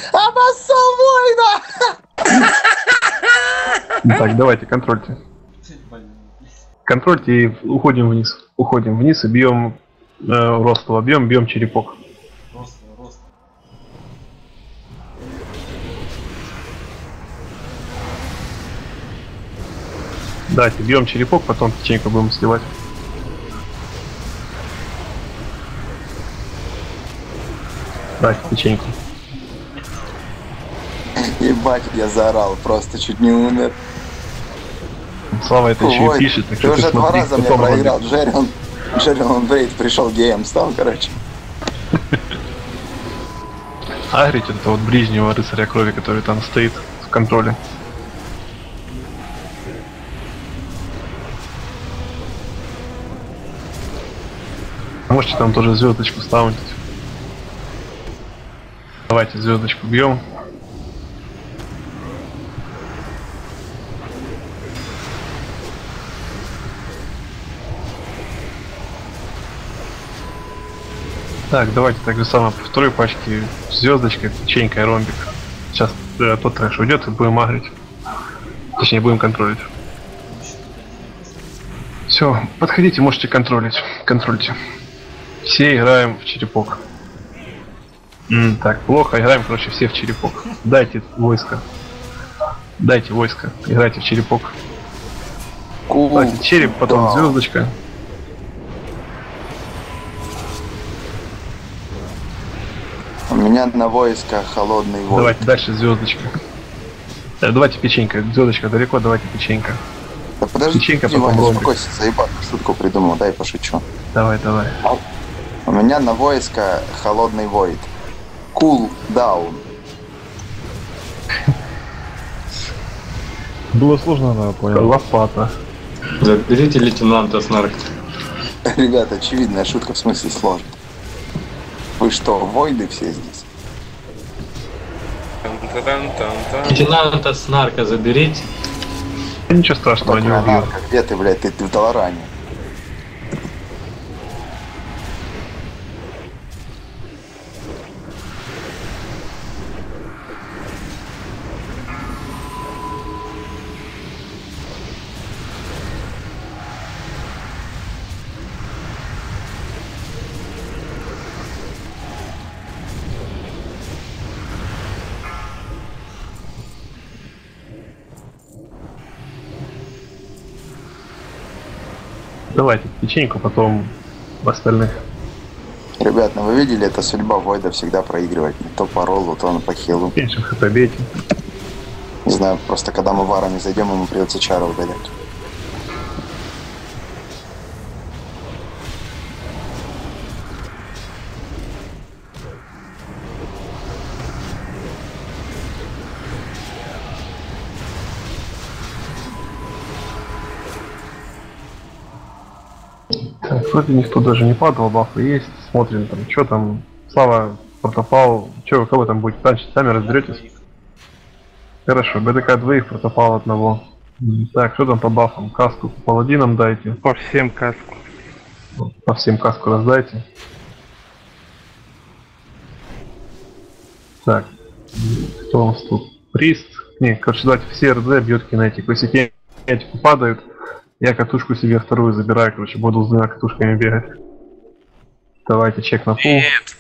Обоссал воина! Так, давайте, контрольте. Контрольте и уходим вниз. Уходим вниз и бьем Ростова. Бьем черепок. Рост. Давайте, бьем черепок, потом печеньку будем сливать. Давайте, печеньку. Ебать, я заорал, просто чуть не умер. Слава это еще и пишет, так ты что уже ты два смотри, раза мне потом проиграл. Джеррион Брейд пришел геем, стал, короче. агрить это вот ближнего рыцаря крови, который там стоит в контроле. Можете там тоже звездочку ставить. Давайте звездочку бьем. Так, давайте так же самое по второй пачке звездочкой, печенька и ромбик. Сейчас тот трэш уйдет и будем агрить. Точнее, будем контролить. Все, подходите, можете контролить. Контрольте. Все играем в черепок. Так, плохо, играем, короче, все в черепок. Дайте войско. Дайте войско. Играйте в черепок. Давайте череп, потом звездочка. У меня на войско холодный воин. Давайте дальше звездочка. Давайте печенька. Звездочка далеко, давайте печенька. Да подожди, печенька, Ваня, потом ромбик. успокойся, заебал, шутку придумал, дай пошучу. Давай. У меня на войско холодный войд. Cool down. Было сложно, да, понял. Лопата. Заберите лейтенанта Снарк. Ребята, очевидная шутка, в смысле сложно. Вы что, войды все здесь? Лейтенанта Снарка заберите. Ничего страшного, не убью. Где ты, блядь, ты в Долоране? Давайте печеньку, потом в остальных. Ребят, ну вы видели, это судьба Войда всегда проигрывать. То по роллу, то по хилу. Меньше хп бейте. Не знаю, просто когда мы варами зайдем, ему придется чару удалять. Так, вроде никто даже не падал, бафы есть. Смотрим там, что там. Слава, протопал. Что, кого там будет танчить, сами разберетесь. Хорошо, БДК двоих, протопал одного. Так, что там по бафам? Каску по паладинам дайте. По всем каску. По всем каску раздайте. Так, кто у нас тут? Прист. Не, короче, давайте все РД бьет кинетику. Если кинетику падают, я катушку себе вторую забираю, короче, буду с двумя катушками бегать. Давайте чек на пул. Нет.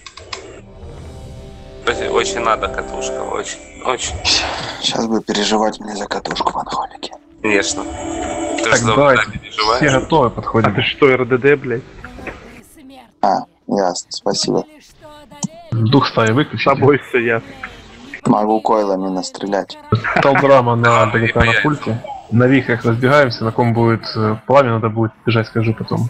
Очень надо катушка, очень. Сейчас бы переживать мне за катушку в анхолике. Конечно. Ты Так, же за давайте, врага переживаешь. все готовы, подходим. А ты что, РДД, блядь? А, ясно, спасибо. Дух стаи С выключите. тобой все ясно. Могу койлами настрелять. Талдрама на БГК на пульте. На вихрях разбегаемся, на ком будет пламя, надо будет бежать, скажу потом.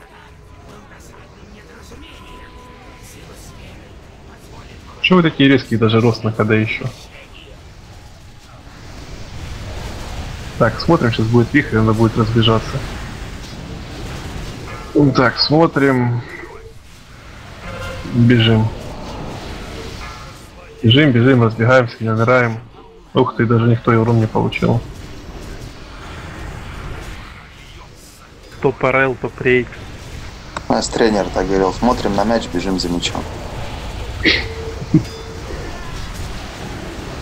Чего вы такие резкие, даже рост на КД еще? Так, смотрим, сейчас будет вихрь, надо будет разбежаться. Так, смотрим. Бежим. Бежим, разбегаемся, не умираем. Ух ты, даже никто и урон не получил. То парел, то прейд. Наш тренер так говорил, смотрим на мяч, бежим за мячом.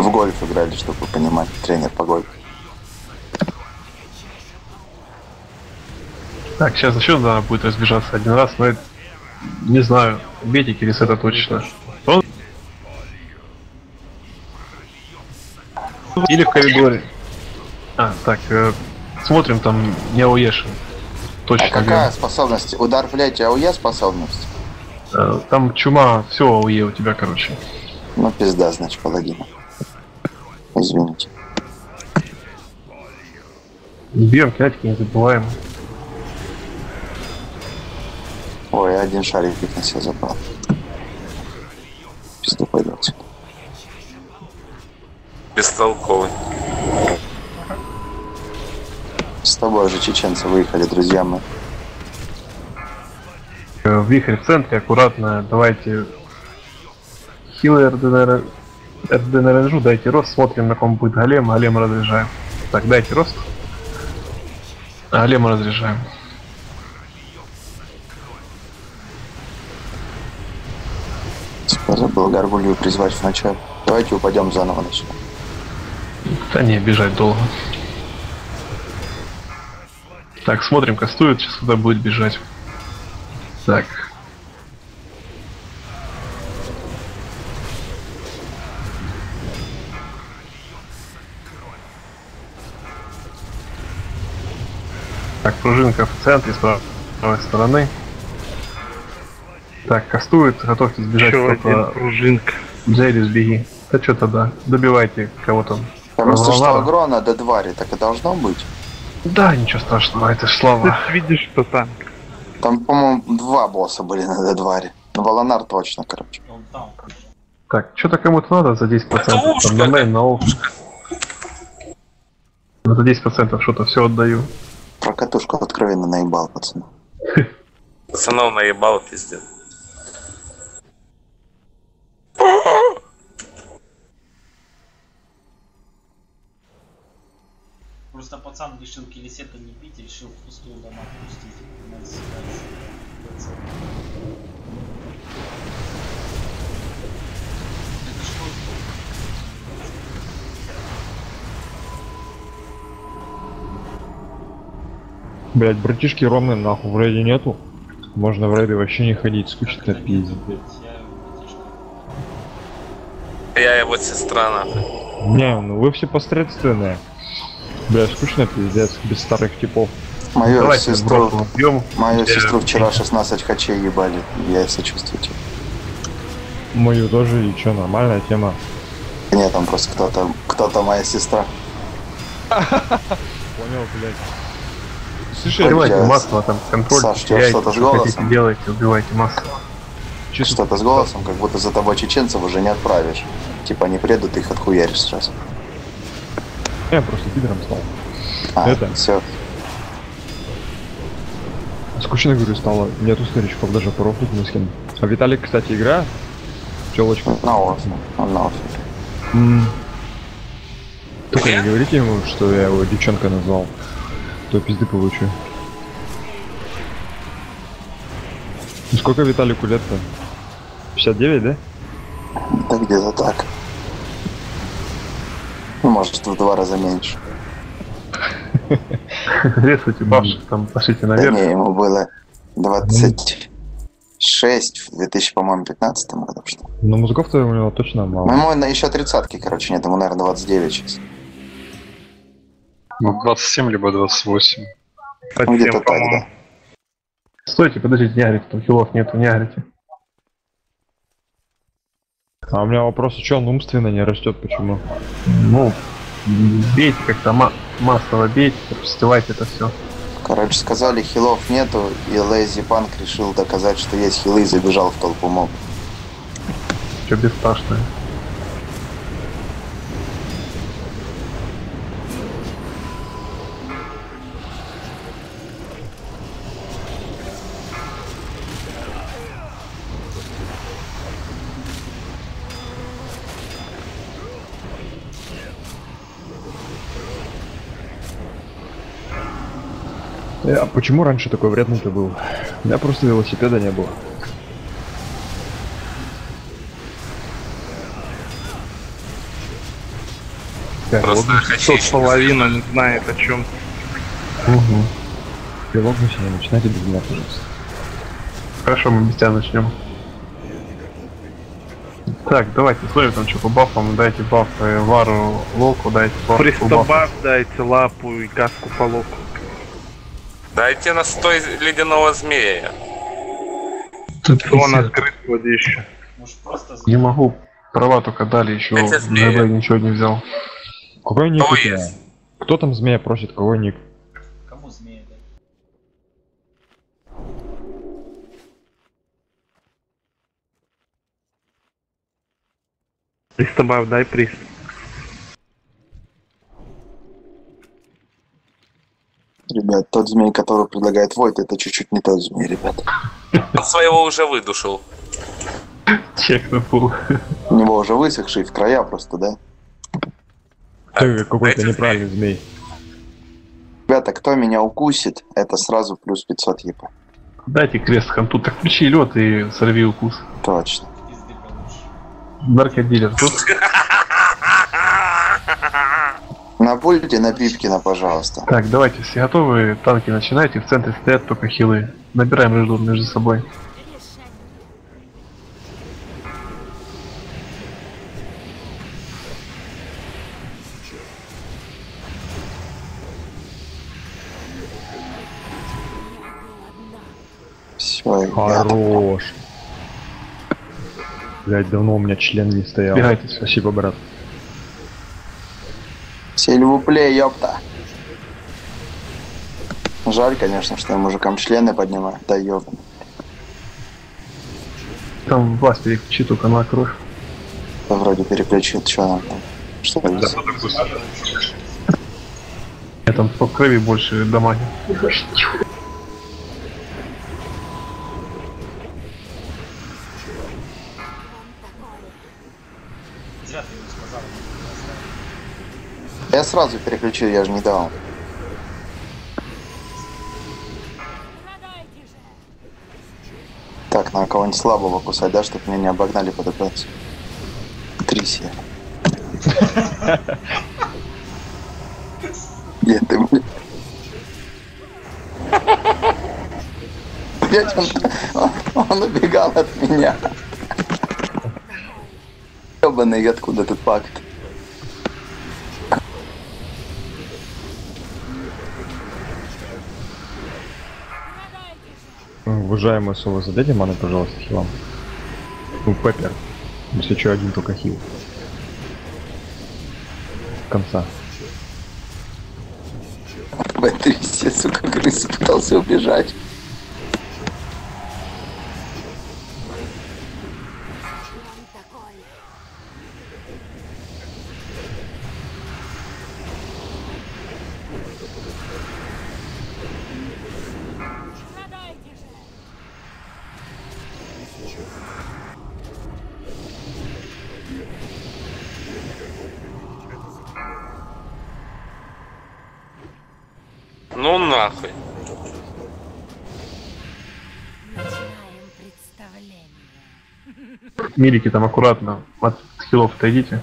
В гольф играли, чтобы понимать, тренер по гольфу. Так, сейчас еще надо будет разбежаться один раз, но это... Не знаю, бейте Кирис, это точно. Он... Или в коридоре. А, так, смотрим там не ауеши. Точно. А какая способность? Удар в лете АУЕ способность? Там чума, все АУЕ у тебя, короче. Ну пизда, значит, паладина. Извините. Бьем кинетики, не забываем. Ой, я один шарик на себя забрал. Пизду пойду отсюда. Бестолковый. С тобой же чеченцы выехали, друзья мои. Вихрь в центре, аккуратно, давайте. Хилы РДНР, дайте рост, смотрим на ком будет голем, голем разряжаем. Так, дайте рост. Голема разряжаем. Забыл горгулью призвать вначале. Давайте упадем заново на сюда. Да не, бежать долго. Так, смотрим, кастует, сейчас куда будет бежать. Так. Так, пружинка в центре, с правой стороны. Так, кастует, готовьтесь бежать. Еще один пружинка. Джерри, сбеги. Да что тогда, добивайте кого там. Там если что агрона до двари, так и должно быть. Да, ничего страшного, это ж слава. Ты видишь, что танк. Там, по-моему, 2 босса были на Д2. Ну, Волонар точно, короче. Так, что-то кому-то надо за 10%. Там на мейн, на оф. За 10% что-то все отдаю. Про катушку откровенно наебал, пацаны. Пацанов наебал, пиздец. Просто пацан решил килисета не пить, решил впустую дома пустить. Это что? Блять, братишки Ромы нахуй в рейде нету. Можно в рейды вообще не ходить, скучно пиздец. Я его сестра, нахуй. Не, ну вы все посредственные. Бля, скучно пиздец, без старых типов. Мою Давайте сестру, бьем. мою сестру вчера 16 хачей ебали. Я сочувствую тебе. Мою тоже, и чё, нормальная тема. Нет, там просто кто-то моя сестра. Понял, блять. Слушай, Убивайте я- масло, там контроль. Саш, что, теряйте, что-то с что хотите, голосом? делайте, убивайте масло. Что-то с голосом, как будто за тобой чеченцев уже не отправишь. Типа они предут, ты их отхуяришь сразу. я просто пидором стал. А, Это? все. Скучно, говорю, стало. Нету старичков даже порофлить ни с кем. А Виталик, кстати, игра. Челочка. На оф. Он на оф. Только не говорите ему, что я его девчонка назвал. То пизды получу. Ну сколько Виталику лет-то? 59, да? Да где-то так. Ну, может, в 2 раза меньше. Резайте башек, там пошлите Да наверх. не, ему было 26 в 2015 году, что ли. Но мозгов-то у него точно мало. Ну, ему еще 30-ки, короче, нет, ему, наверное, 29 сейчас. Ну, 27 либо 28. Ну, где-то Совсем, так, да. по-моему. Стойте, подождите, не агрите, там хилов нету, не агрите. А у меня вопрос, что он умственно не растет, почему? Ну, бейте как-то, массово бейте, сливайте это все. Короче, сказали, хилов нету, и Лэйзи Панк решил доказать, что есть хилы, и забежал в толпу моб. Все бесстрашное. А почему раньше такой вредный-то был? У меня просто велосипеда не было. Просто я хочу Тот половина не знает о чем. Угу. Прилогнусь, не начинайте без меня, пожалуйста. Хорошо, мы без тебя начнем. Так, давайте, смотрим там что по бафам, дайте баф Вару Локу, дайте баф. Пристабав дайте лапу и каску по локу. Дайте настой ледяного змея. Он открыт вроде еще. Может просто Не могу, права только дали еще, Дайте змея. ничего не взял. Какой ник Кого у тебя? есть? Кто там змея просит, какой ник? кому змея дать? Пристабав дай приз. Ребят, тот змей, который предлагает Войт, это чуть-чуть не тот змей, ребят. Он своего уже выдушил. Чек на пул. У него уже высохший в края просто, да? Ты какой-то дайте неправильный змей. Ребята, кто меня укусит, это сразу плюс 500 еп. Дайте крест ханту, так включи лед и сорви укус. Точно. Пизды получишь. Наркодилер тут. На пульте на Пипкина, пожалуйста. Так, давайте, все готовы, танки начинайте, в центре стоят только хилы. Набираем между собой. Все, ребята. Хорош. Блять, давно у меня член не стоял. Бегайте, всё. Спасибо, брат. Сильвупле, ёпта. Жаль, конечно, что я мужикам члены поднимаю. Да ёпта. Там власть переключи только на кровь. Да вроде переключит, что нам там. Что ли? Я там по крови больше дамаги. Зря ты ему сказал. Я сразу переключил, я же не дал. Так, надо кого-нибудь слабого кусать, да, чтобы меня не обогнали под АПС. Трися. Нет, ты, блин. Опять он убегал от меня. Ёбаный, откуда тут пакт? Уважаемый Соло, задайте маны, пожалуйста, хилам. Ну, Пеппер. Если что, один только хил. Конца. В трясе, сука, крыс пытался убежать. Ну нахуй. Начинаем представление. Милики там аккуратно от хилов отойдите.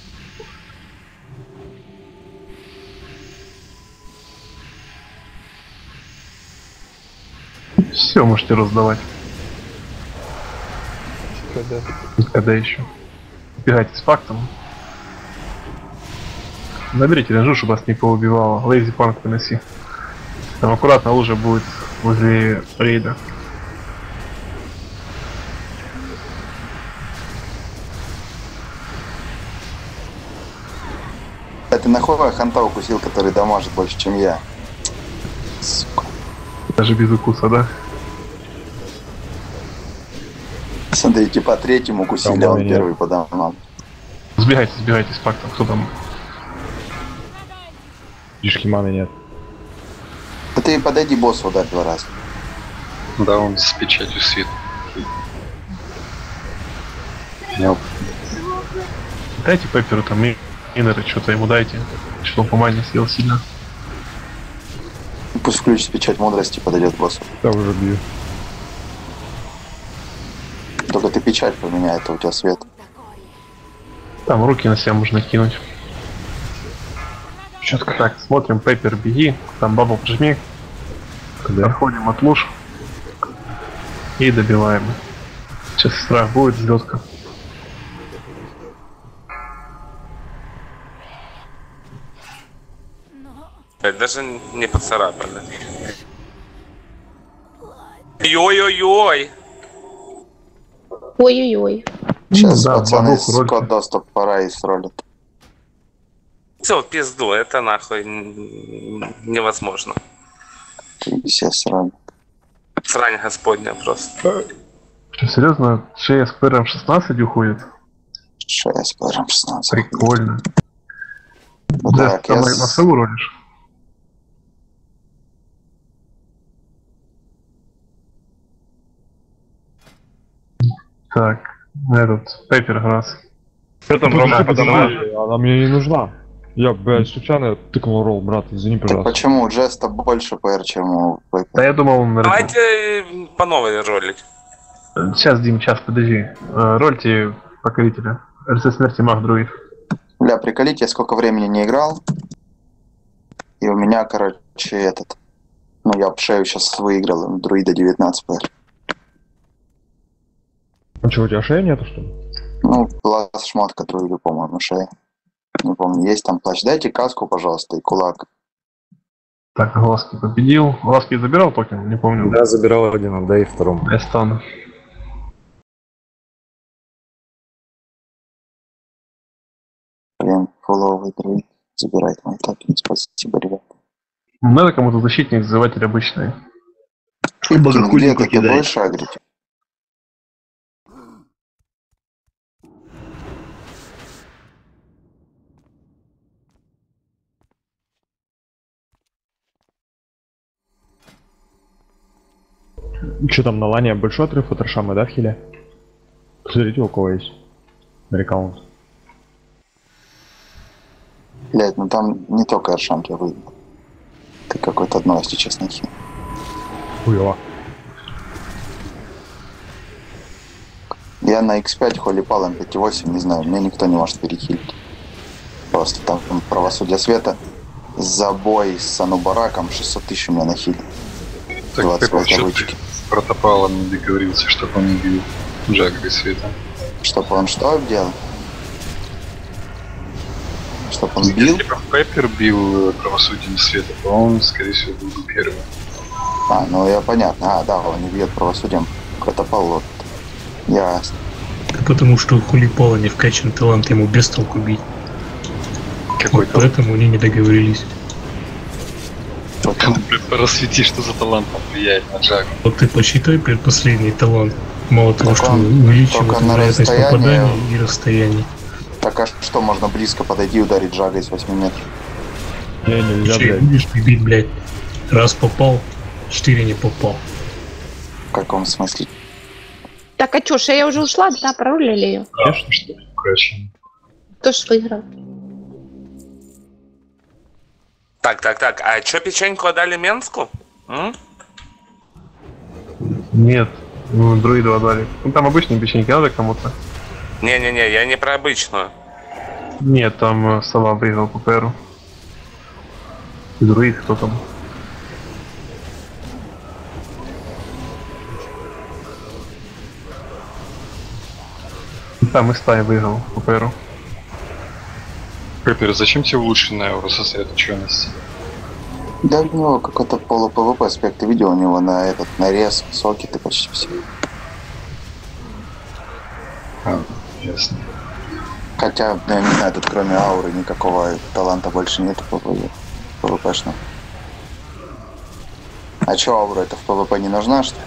Все, можете раздавать. Когда еще? Бегайте с фактом. Наберите ренжу, чтобы вас не поубивало. Лейзи панк выноси. Там аккуратно лужа будет возле рейда. А ты нахуй ханта укусил, который дамажит больше, чем я? Сука. Даже без укуса, да? Смотри, типа третьему укусили, а он Там первый по дамам. Сбегайте с фактом. Кто там? Дишки маны нет. Да ты подойди боссу ударь 2 раза. Да, он с печатью свет. Нет. Дайте Пепперу там инеры, что-то ему дайте. Что он по мане съел сильно. Пусть включит печать мудрости, подойдет боссу. Я уже бью. Только ты печать поменяй, это у тебя свет. Там руки на себя можно кинуть. Четко. Так, смотрим, Пеппер, беги, там бабу прижми. Отходим от луж. И добиваем. Сейчас страх будет, взлетка. Даже не поцарапали. Ой-ой-ой! Ой-ой-ой. Сейчас да, пацаны бабух, с роль. код доступ пора и сролят. Все, пизду, это нахуй невозможно. Все срали. Срань господня просто. Что, серьезно, шея с ПРом 16 уходит? 6, парам 16. Прикольно. Ну Да, так, там я на сову ролишь? Так, этот, Пеппер раз. Что там, Рома, поднимаешь? Она мне не нужна. Я, блядь, случайно тыкнул ролл, брат, извини, Так пожалуйста. почему у Джеста больше ПР, чем у Пеппера? Да я думал, он... Давайте по новой ролить. Сейчас, Дим, сейчас, подожди. Рольте покорителя. РЦ смерти маг друид. Бля, приколите, я сколько времени не играл. И у меня, короче, этот... Ну, я шею сейчас выиграл, друида 19 ПР. А что, у тебя шеи нету, что ли? Ну, была шмотка друида, по-моему, шея. Не помню, есть там плащ. Дайте каску, пожалуйста, и кулак. Так, Глазки победил. Глазки забирал токен? Не помню. Да, забирал один, отдай второму. Эстон. Блин, фуловый друид. Забирает мой токен. Спасибо, ребят. Надо кому-то защитник называтель обычный. Где-то ты больше агрить? Что там на лане большой отрыв от Рошамы, да, в хиле? Посмотрите, у кого есть рекаунт. Блять, ну там не только Аршам я выиграл. Ты какой-то одной, если честно, хил. Хуёво. Я на X5 холипал М5-8, не знаю, мне никто не может перехилить. Просто там правосудие света. Забой с Анубараком 600 тысяч у меня нахилит. Так 25 Пеппер обычки. с протопалом не договорился, чтобы он не бил Джагга и Света. Чтобы он что делал? Чтобы он бил? Если бы Пеппер бил правосудием Света, то он, скорее всего, был бы первым. А, ну я понятно. А, да, он не бьет правосудием. Протопал вот. Ясно. Потому что у Хулипала не вкачан талант, ему без толку бить. Какой вот поэтому они не договорились. Рассвети, что за талант влияет на Джагга. Вот ты посчитай предпоследний талант. Мало того, Так что он увеличивает только на вероятность расстояние. попадания и расстояние. Так а что, можно близко подойти и ударить Джага из 8 метров? Не, нельзя, Че, блядь. будешь бить, блядь. Раз попал, 4 не попал. В каком смысле? Так, а чё, шея уже ушла, да, прорулили ее? Конечно, что ли? Конечно. Кто ж выиграл? Так, а чё печеньку отдали Менску? М? Нет, ну, друиду отдали. Ну там обычные печеньки надо кому-то. Не-не-не, я не про обычную. Нет, там сова выиграл по ПРу. Друид, кто там? Там и стая выиграл по ПРу. Пеппер, зачем тебе улучшенная аура сосредоточенности? Да у него какой-то полу-ПВП аспект. Ты видел у него на этот нарез, сокеты почти все. А, ясно. Хотя, я не знаю, тут кроме ауры никакого таланта больше нет в ПВПшном. А чё аура, это в ПВП не нужна, что ли?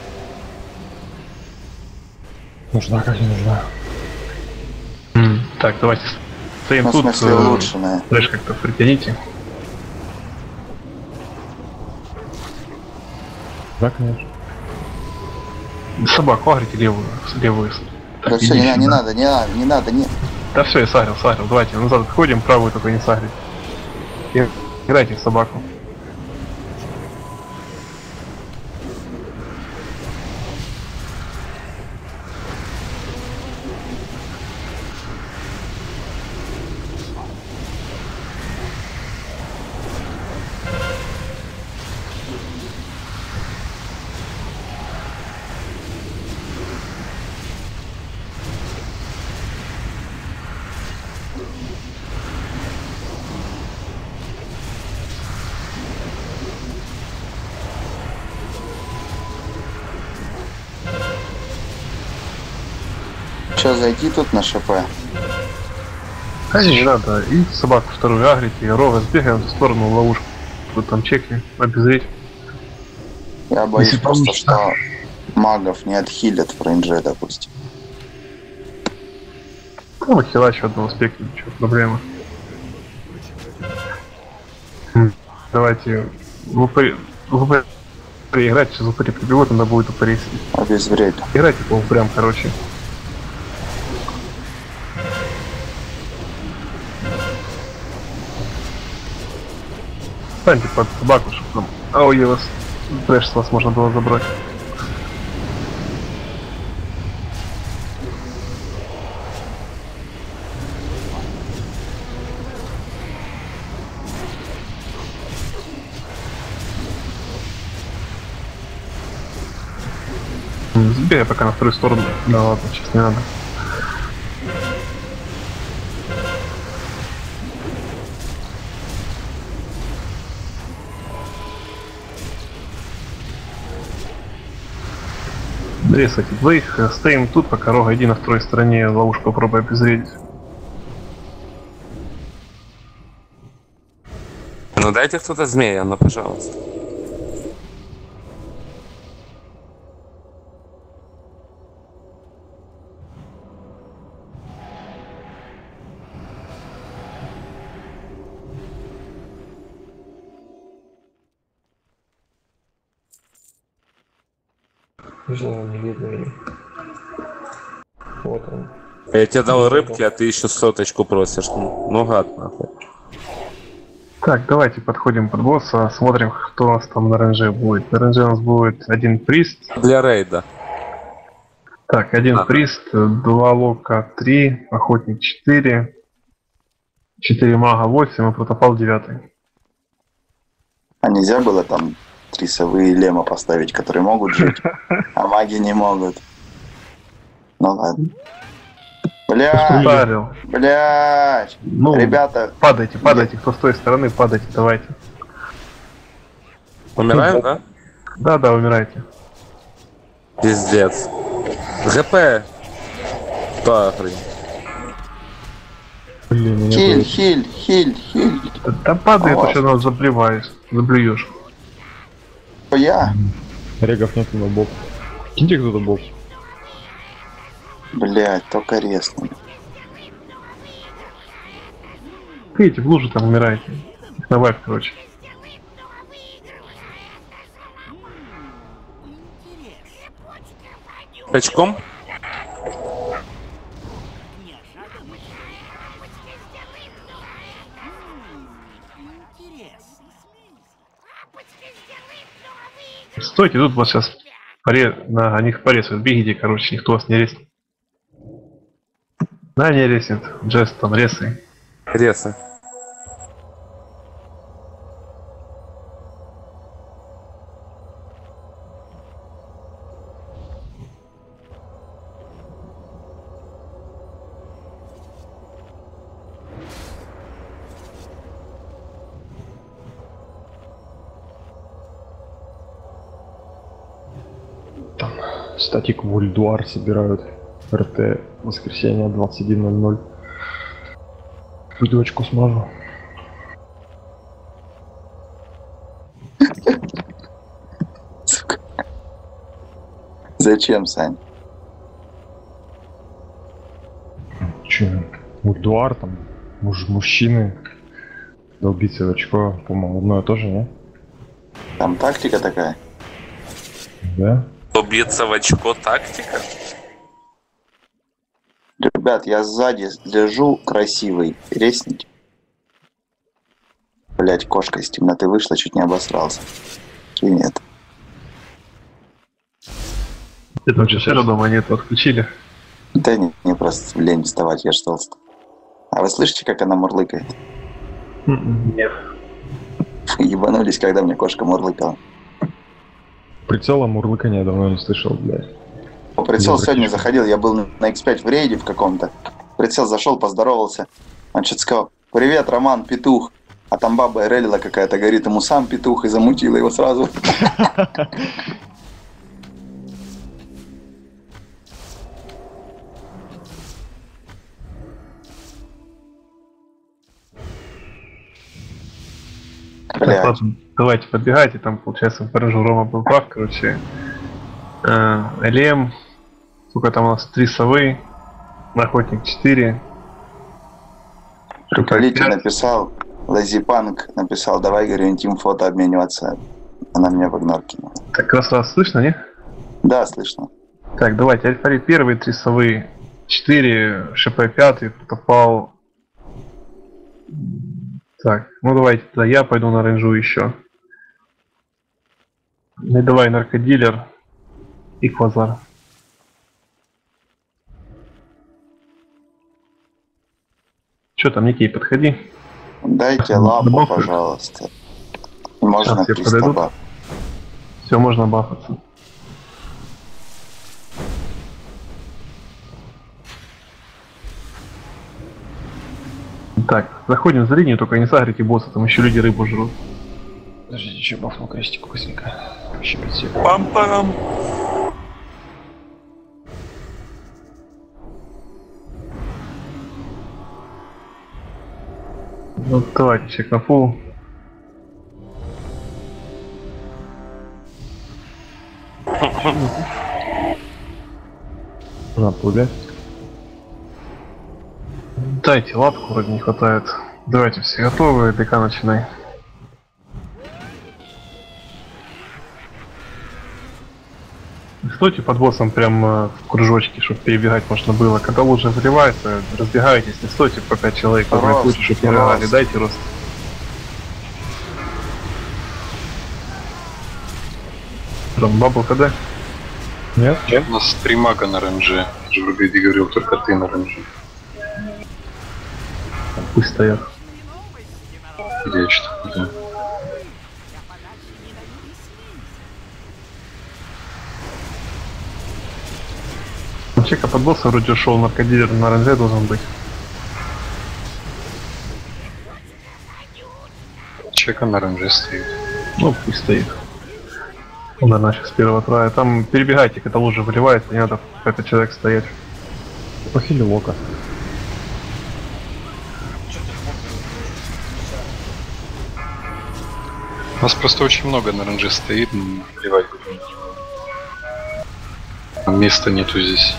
Нужна, как не нужна. Так, давайте стоим Ну, в тут. смысле, улучшенная. Флеш как-то притяните. Да, конечно. Собаку агрите левую. Да все, не надо. Да все, я сагрил. Давайте назад отходим, правую только не сагрить. И играйте в собаку. Че, зайти тут на ШП? Да не надо, и собаку вторую агрите, и ровно сбегаем в сторону ловушку. Вот там чекни, обезреть. Я боюсь просто, что магов не отхилят в рейнже, допустим. Ну, хила еще одного спекли, ничего, проблема. Давайте ВП играть, сейчас ВП прибегут, надо будет упырей. Обезвредь. Играйте по прям, короче. Станьте под собаку, чтобы там АОЕ вас, трэш с вас можно было забрать. Забей пока на вторую сторону. Да ладно, сейчас не надо. Резайте двоих, стоим тут, пока Рога, иди на второй стороне, ловушку попробуй обезвредить. Ну дайте кто-то змея, ну пожалуйста. Не видно его. Вот он. Я тебе дал рыбки, а ты еще соточку просишь. Ну гад нахуй. Так, давайте подходим под босса, смотрим, кто у нас там на РНЖ будет. На РНЖ у нас будет один прист. Для рейда. Так, один прист, 2 лока 3, охотник 4, 4 мага 8 и протопал 9. А нельзя было там 3 совы и лема поставить, которые могут жить, а маги не могут? Ну ладно. Блядь, ну, ребята. Падайте, кто с той стороны, падайте, давайте. Умираем, да? Да, умирайте. Пиздец. ГП. Что хрень? Блин, хиль. Да падай, это что нас заблюешь. Я? Регов нет на бок. Киньте кто-то бок. Блять, только резко. Видите, в луже там умираете. Их добавь, короче. Очком? Стойте, тут вас сейчас на них порезают. Бегите, короче, никто вас не резнет. Да, не резнет. Джест там резай. Ресы. Статик Вульдуар собирают. РТ воскресенье 21:00. Пойду очко смажу. Сука. Зачем, Сань? Че, Вульдуар там, мужчины долбиться в очко, по-моему, одно и то же, не? Там тактика такая? Да. Убиться в очко тактика? Ребят, я сзади лежу красивый. Резните. Блять, кошка из темноты вышла, чуть не обосрался. И нет. Это вообще все дома нет, отключили. Да не просто лень вставать, я ж толстый. А вы слышите, как она мурлыкает? Нет. Ебанулись, когда мне кошка мурлыкала. Прицела мурлыкания давно не слышал, блядь. Прицел сегодня заходил, я был на X5 в рейде в каком-то. Прицел зашел, поздоровался. Он что-то сказал: привет, Роман, петух. А там баба релила какая-то, говорит ему сам петух, и замутила его сразу. Так, Блядь. ладно, давайте подбегайте, там получается в баражу Рома был прав, короче. Элем, сколько там у нас, 3 совы, охотник 4. Приколите написал, Лазипанк написал, давай, говорю, интим фото обмениваться. Она мне в игнор кинула. Так, раз слышно, не? Да, слышно. Так, давайте, Альфарит 1, 3 совы, 4, ШП 5, Протопал. Так, ну давайте, тогда я пойду на рейнжу еще. Ну давай, наркодилер и Квазар. Че там, Никей, подходи. Дайте лапу, Бафают. пожалуйста. Можно Сейчас все 300 подойдут. баб. Все, можно бафаться. Так, заходим за линию, только не сагрите босса, там еще люди рыбу жрут. Подождите, еще бафнул крестик быстренько. Еще 5 секунд. Пам-пам. Ну давайте, чек на фул. Нужно отпугать. Дайте лапку, вроде не хватает. Давайте, все готовы, ДК начинай. Стойте под боссом прям в кружочке, чтобы перебегать можно было. Когда лужа заливается, разбегайтесь, не стойте по 5 человек в одной куче, чтобы не рыгали. Дайте рост. Там бабл КД? Нет? У нас 3 мага на РНЖ. Я же в Бригейде говорил, только ты на РНЖ. Пусть стоят. Где я что-то где? Чека под босса вроде ушел, наркодилер на РНЖ должен быть. Чека на РНЖ стоит. Ну, пусть стоит. Он, наверное, сейчас с первого трая. Там перебегайте, когда лужа выливается, не надо 5 человек стоять. Похили лока. У нас просто очень много на РНЖ стоит, мы плевать будем. Места нету здесь.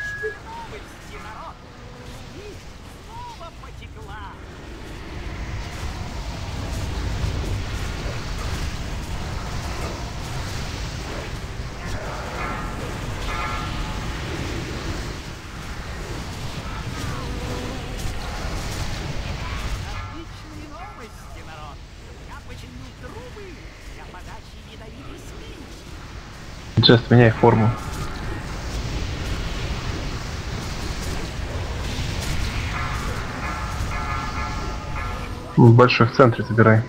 Джест, меняй форму. Большой в центре забирай.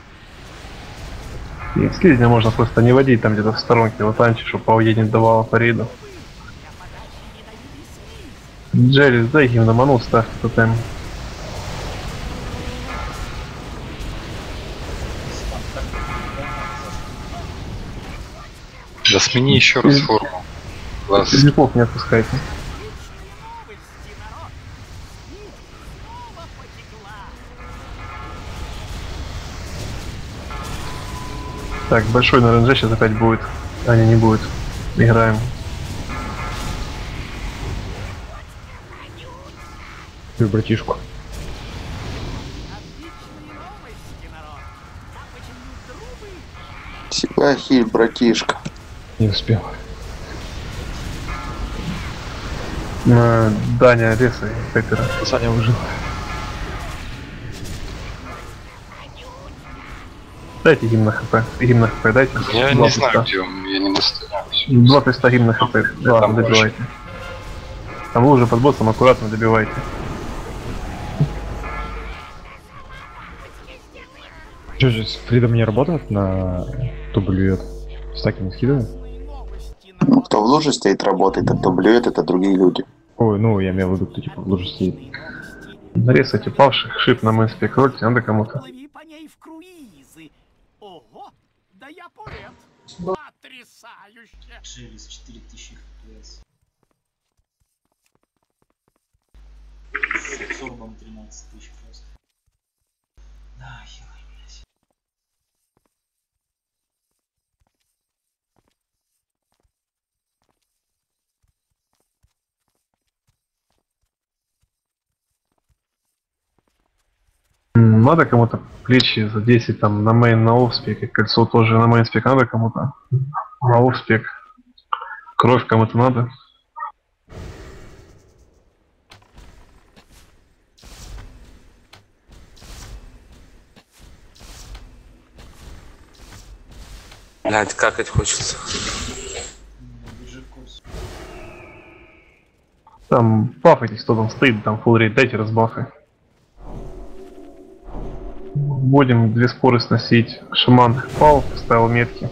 И скидня можно просто не водить там где-то в сторонке, вот анчи, чтобы АОЕ не давала по рейду. Джеррис, дай им на ману, ставь тотем. Да смени еще раз форму. Класс. Языков не отпускайте. Так, большой на РНЖ сейчас опять будет. А не будет. Играем. Ты братишку. Себя хиль, братишка. Не успел. Даня, резай Пеппера. Саня выжил. Дайте гимн на хп. Гимн на хп дайте. Я Два не знаю, креста. где он, я не достаю. 2 креста гимн на хп. Да, там добивайте. Там вы уже под боссом аккуратно добивайте. Что же, Фридом не работает на W? Стаки не скидывает? Ну, кто в луже стоит, работает, а кто блюет, это другие люди. Ой, ну я имел в виду, кто типа в луже стоит. Нарезайте павших, шип на мейнспек, рольте, надо кому-то. Джеррис 4000 FPS. С Орбом 13 тысяч просто. Да, хилый, блядь. Надо кому-то плечи за 10 там на мейн, на офспек, и кольцо тоже на мейн спек надо кому-то. На офспек. Кровь кому-то надо. Блядь, какать хочется. Там бафайтесь, кто там стоит, там full рейд, дайте разбафы. Будем 2 споры сносить. Шаман пал, поставил метки.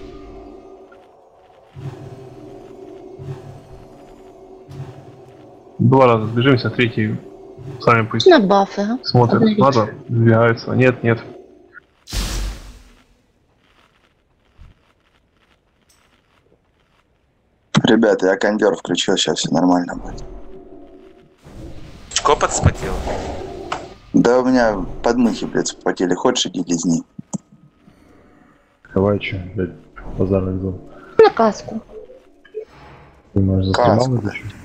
Два раза сбежимся, третий сами пусть На бафы, а? смотрят. Обновить. Надо, сбегаются. Нет, нет. Ребята, я кондер включил, сейчас все нормально будет. Очко подспотел. Да у меня подмыхи, блядь, спотели. Хочешь, иди лизни. Давай, че, блядь, базарный зон. На каску. Думаешь, застремал или что?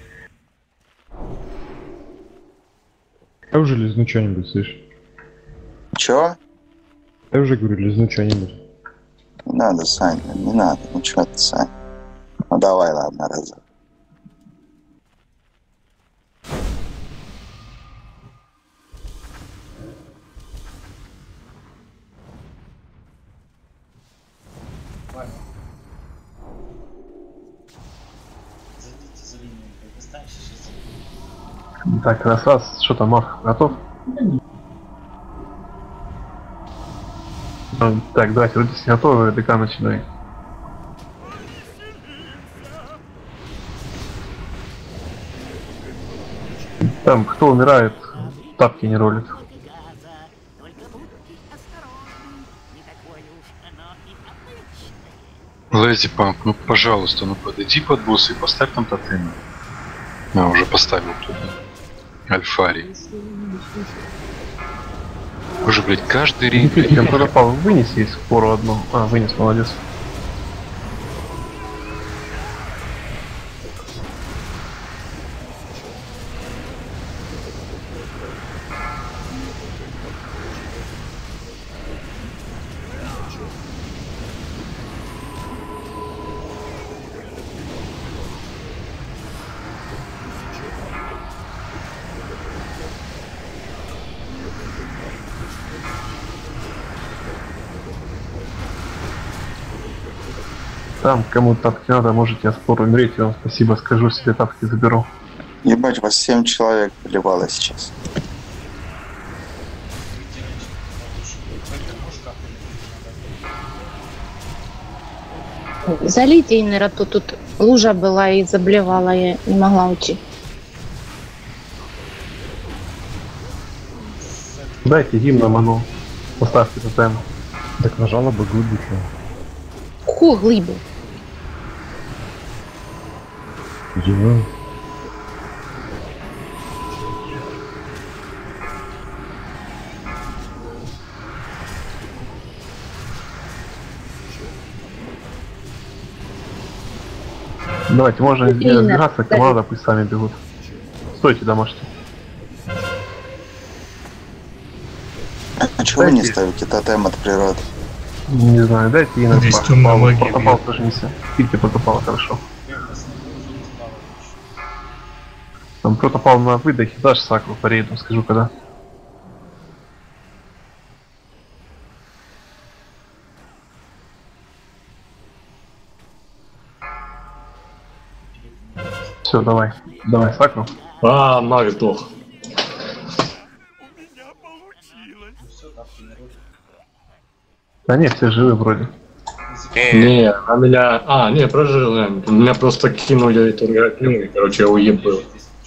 Я уже лизну что-нибудь, слышь. Чё? Я уже говорю, лизну что-нибудь. Не надо, Сань, не надо. Ну чё ты, Сань? Ну давай, ладно, разок. Зайдите за линию, достанешь сейчас. Так, раз, что там, Мах, готов? Так, давайте, вроде все готовы, ДК начинай. Там, кто умирает, тапки не ролит. Лэзи Памп, ну пожалуйста, ну подойди под босса и поставь там тотемы. Я уже поставил туда. Альфарий. Боже, блядь, каждый рейд, блядь, Никитин, пропал, вынеси есть спору одну. А, вынес, молодец. Там, кому тапки надо, можете я спору умереть, я вам спасибо скажу, себе тапки заберу. Ебать, вас 7 человек поливало сейчас. Залейте Инерату, тут лужа была и заблевала, я не могла уйти. Дайте гимн ману. Поставьте тотем. Так нажала бы глубже. Ху, глыбу. Идем. Давайте, можно Инер, сбегаться, команда пусть сами бегут. Стойте, домашние. А чего вы не ставите тотем от природы? Не знаю, дайте Инер. Здесь темная магия Протопал бьет. сожмися. Пикте протопал, хорошо. Там протопал на выдохе, дашь саку по рейду, скажу когда. Все, давай. Давай, сакру. А, Маг сдох. Да нет, все живы вроде. Не, а меня... А, не, прожил. Меня просто кинули эту игрокню, и, короче, я уебал.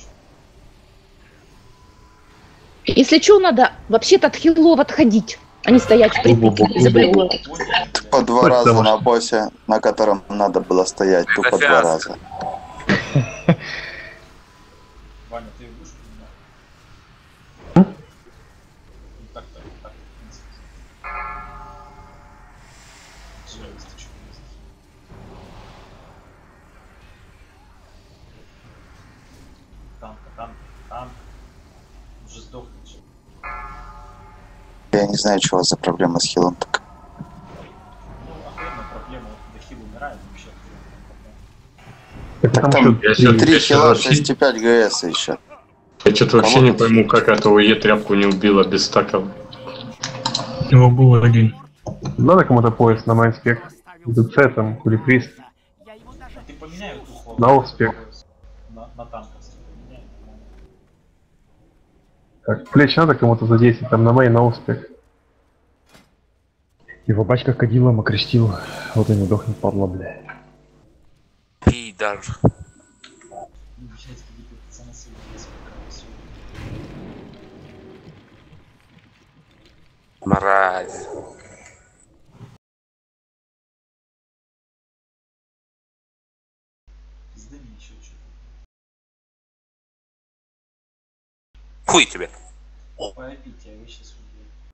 Если что, надо вообще-то от хилов отходить, а не стоять в припеке и заблевывать. По 2 Точно, раза может. на боссе, на котором надо было стоять, тупо 2 раза. Ваня, ты будешь принимать? Ну так-то, так, в принципе. Пожалуйста, что есть. Танк. Уже сдохнет. Я не знаю, что у вас за проблема с хилом. Так. Ну, охуенная проблема, вот когда хил умирает, вообще Так там 3 хила, 6,5 ГС еще. Я что-то вообще не пойму, как это УЕ тряпку не убило без стаков. Его было один. Надо кому-то пояс на майнспек. ДЦ там, кулиприст. ты поменяй эту хлопку. На успех. На танковский поменяй. Так, плеч надо кому-то за 10, там на мейн на успех. Его бачка кадилом окрестил. Вот и не дохнет, падла, бля. Пидор. Ну, блядь, какие-то пацаны свои всё. Мразь. Пизда мне ещё что-то. Хуй тебе. Попить, я вообще свой.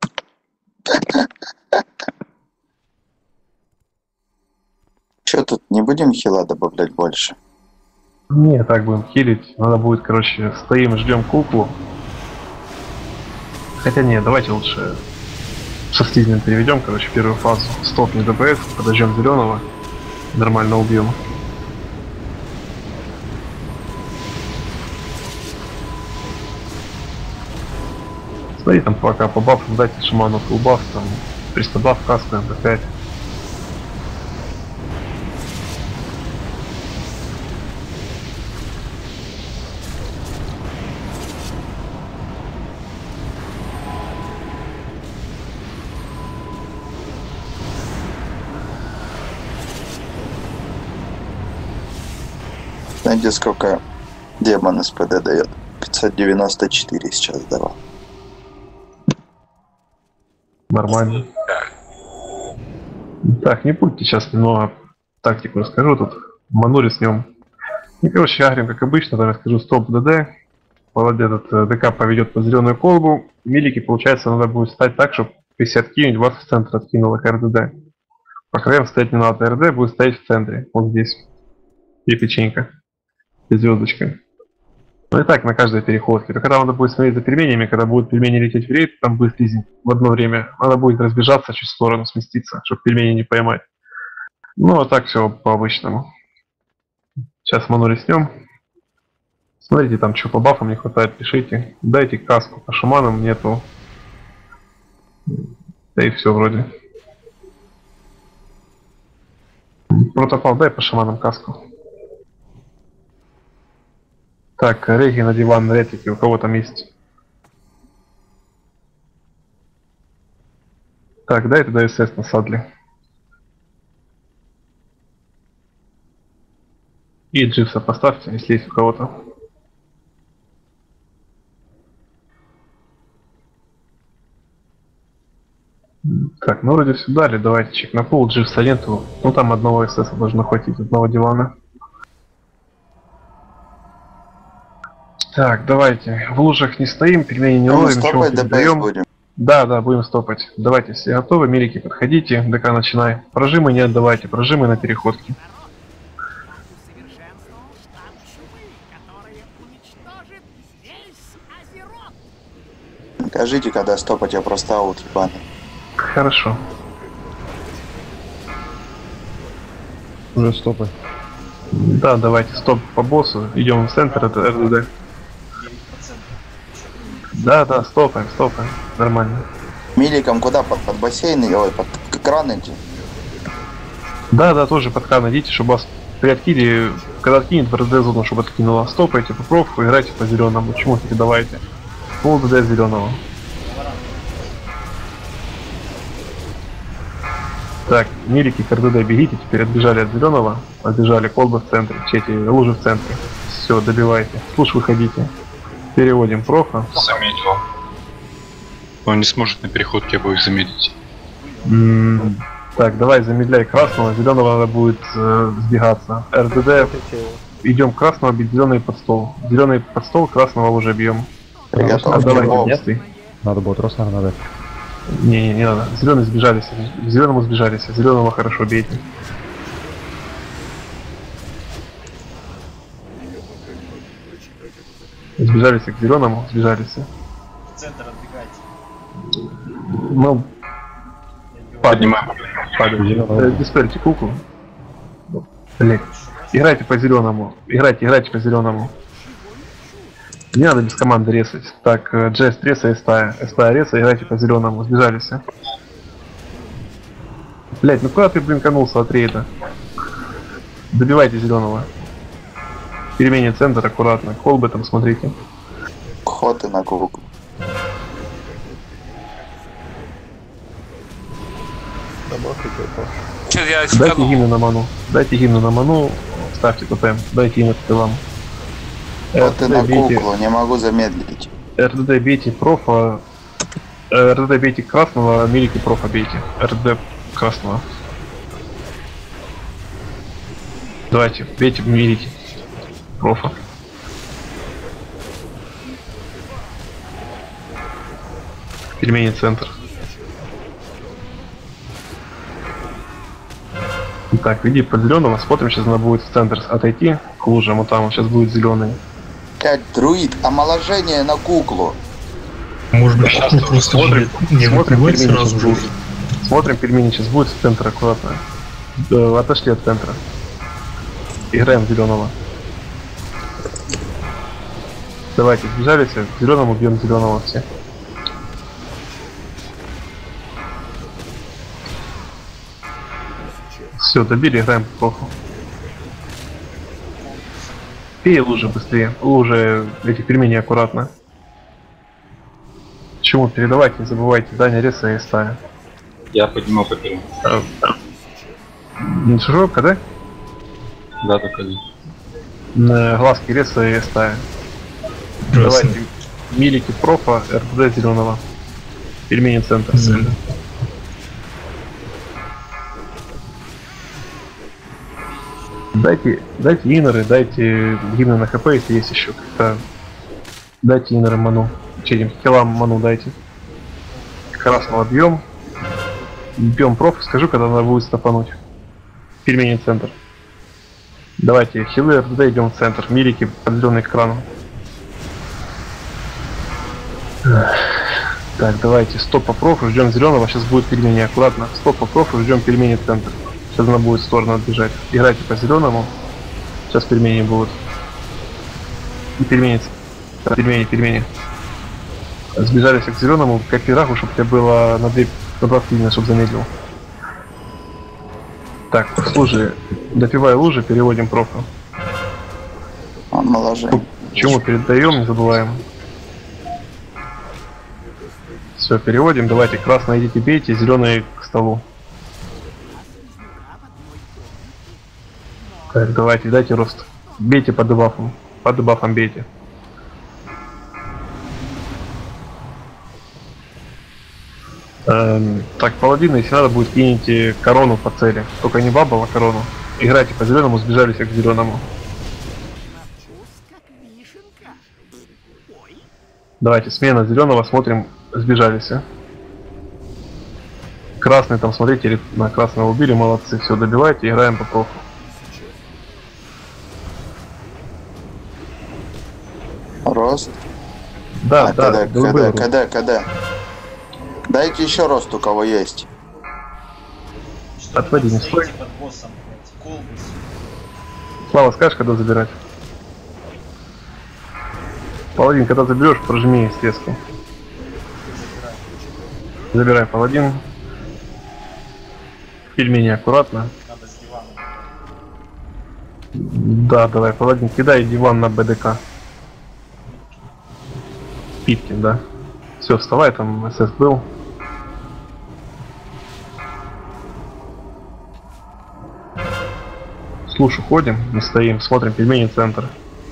Че тут, не будем хила добавлять больше? Не, так будем хилить. Надо будет, короче, стоим, ждем куклу. Хотя нет, давайте лучше со стизнем переведем, короче, первую фазу. Стопни ДПС, подождем зеленого. Нормально убьем. Смотри, там пока по бафам дайте шаману фулл баф, там 300 баф, каска, МП5. Знаете, сколько демон СПД дает? 594 сейчас давал. Нормально. Так, не пульте, сейчас немного тактику расскажу тут. Манули с ним. И, короче, агрим, как обычно, там я скажу стоп ДД. Этот ДК поведет по зеленую колбу. Милики, получается, надо будет стать так, чтобы 50 кинуть, вас в центр откинуло к РДД. По краям стоять не надо, РД будет стоять в центре, вот здесь. И печенька. И звездочка. Ну и так на каждой переходке. Только когда надо будет смотреть за пельменями, когда будут пельмени лететь в рейд, там будет лизинг в одно время. Надо будет разбежаться, чуть в сторону сместиться, чтобы пельмени не поймать. Ну а так все по-обычному. Сейчас ману снем. Смотрите, там что по бафам не хватает, пишите. Дайте каску, по шаманам нету. Да и все вроде. Протопал, дай по шаманам каску. Так, реги на диван, на ретики, у кого там есть? Так, дай тогда СС на садле. И джипса поставьте, если есть у кого-то. Так, ну вроде все дали, давайте чек на пол, джипса ленту. Ну там одного СС должно хватить, одного дивана. Так, давайте. В лужах не стоим, пельмени не ловим, ничего не даем. Да, будем стопать. Давайте, все готовы, милики, подходите, ДК начинай. Прожимы не отдавайте, прожимы на переходке. Скажите, когда стопать, я просто аут ебаный. Хорошо. Уже стопы. Да, давайте, стоп по боссу, идем в центр, это РДД. Да, стопаем, нормально. Миликом куда? Под бассейн? Ой, под кран идти? Да, тоже под кран идите, чтобы вас приоткили, когда откинет в РД зону, чтобы откинуло. Стопайте по профу, играйте по зеленому, чему хотите, давайте. Пол ДД зеленого. Так, милики к РДД бегите, теперь отбежали от зеленого, отбежали колбы в центре, лужи в центре. Все, добивайте. Служ, выходите. Переводим профа. Заметил. Он не сможет на переходке обоих заметить. Так, давай замедляй красного, зеленого надо будет сбегаться. РДД, идем красного бить, зеленый под стол. Зеленый под стол, красного уже бьем. Надо будет рост, наверное, надо. Не надо. Зеленый сбежались. К зеленому сбежались. Зеленого хорошо бейте. Сбежались к зеленому, сбежались. В центр отбегайте. Ну, Поднимаем. падаем. Диспельте куклу. Блять. Играйте по зеленому. Играйте по зеленому. Не надо без команды резать. Так, Джест реса и стая. Стая реса, играйте по зеленому. Сбежали все. Блять, ну куда ты блинканулся от рейда? Добивайте зеленого. Перемене центр аккуратно. Колбы там смотрите. Ход и на куклу. Че, я Дайте чекану. гимну на ману. Дайте гимну на ману. Ставьте тотем. Дайте им это вам. Ход и на бейте. куклу, не могу замедлить. РДД бейте профа. РДД бейте красного, милики профа бейте. РДД красного. Давайте, бейте милики профа. Пельмени центр. Так, веди под зеленого, смотрим, сейчас она будет в центр отойти к лужам, вот там сейчас будет зеленый. Как друид, омоложение на куклу. Может быть, куклу просто не выпивать сразу же. Смотрим, пельмени сейчас будет в центр аккуратно. Да, отошли от центра. Играем в зеленого. Давайте, сбежались, к зеленому бьем зеленого все. Все, добили, играем по профу. Пей лужи быстрее. Лужи, эти пельмени аккуратно. Чему передавайте, не забывайте. Даня, реса и стая. Я поднимал по первому. Широкко, да? Да, так один. Глазки реса и стая. Давайте. Милики профа, РДД зеленого. Пельмени центр. Дайте инеры, дайте гимны на хп, если есть еще как-то. Дайте инеры ману. Черим, хилам ману дайте. Красного бьем. Бьем проф, скажу, когда она будет стопануть. Пельмени центр. Давайте, хилы РДД идем в центр. Милики под зеленый к крану. Так, давайте, стоп по профу, ждем зеленого, сейчас будет пельмени, аккуратно. Стоп по профу, ждем пельмени центр. Сейчас она будет в сторону отбежать. Играйте по зеленому. Сейчас пельмени будут. И пельмени. Пельмени. Сбежались к зеленому, к пираху, чтобы тебе было на 2 сильно, чтобы замедлил. Так, слушай, допивай лужи, переводим профу. Омоложение. Чему передаем, не забываем. Все, переводим, давайте, красный идите бейте, зеленый к столу. Так, давайте, дайте рост. Бейте по дебафам. По дебафам бейте. Так, паладины, если надо будет, кинете корону по цели. Только не бабл, а корону. Играйте по зеленому, сбежались к зеленому. Давайте, смена зеленого, смотрим, сбежались. Красный там, смотрите, на красного убили, молодцы, все, добивайте, играем по профу. Рост? Да, КД. Дайте еще рост, у кого есть. Отводи, не стой. Под боссом, блядь, колбы. Слава, скажешь, когда забирать? Паладин, когда заберешь, прожми стеску. Забирай паладин. Пельмени аккуратно. Надо с дивана. Да, давай, паладин, кидай диван на БДК. Питкин, да. Все, вставай, там СС был. Слуш, уходим, не стоим, смотрим пельмени центр.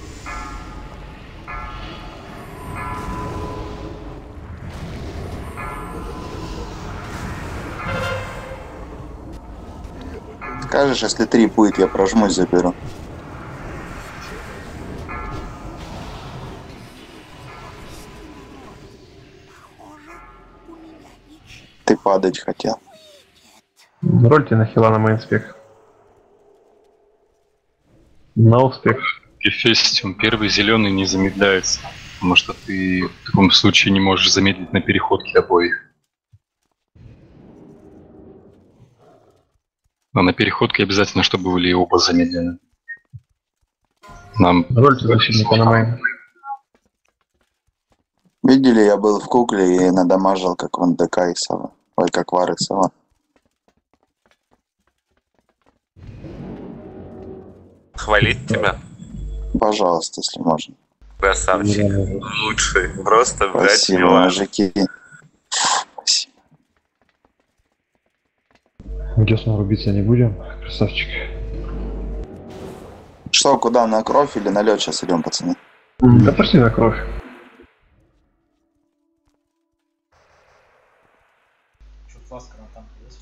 Скажешь, если 3 будет, я прожмусь, заберу. Ты падать хотел. Рольте на хила на мейнспек. На успех. Гефестиум, первый зеленый не замедляется. потому что ты в таком случае не можешь замедлить на переходке обоих. А на переходке обязательно, чтобы были оба замедлены. Нам... Роль защитника на мейн. Видели, я был в кукле и надамажил, как вон ДК и Сова. Ой, как Вар и Сова. Хвалить тебя? Пожалуйста, если можно. Красавчик. Лучший. Просто, блядь, Спасибо, милан. мужики. Спасибо. Гесно рубиться не будем, красавчик. Что, куда, на кровь или на лед сейчас идем, пацаны? Да пошли на кровь. Что, фласка на танке есть?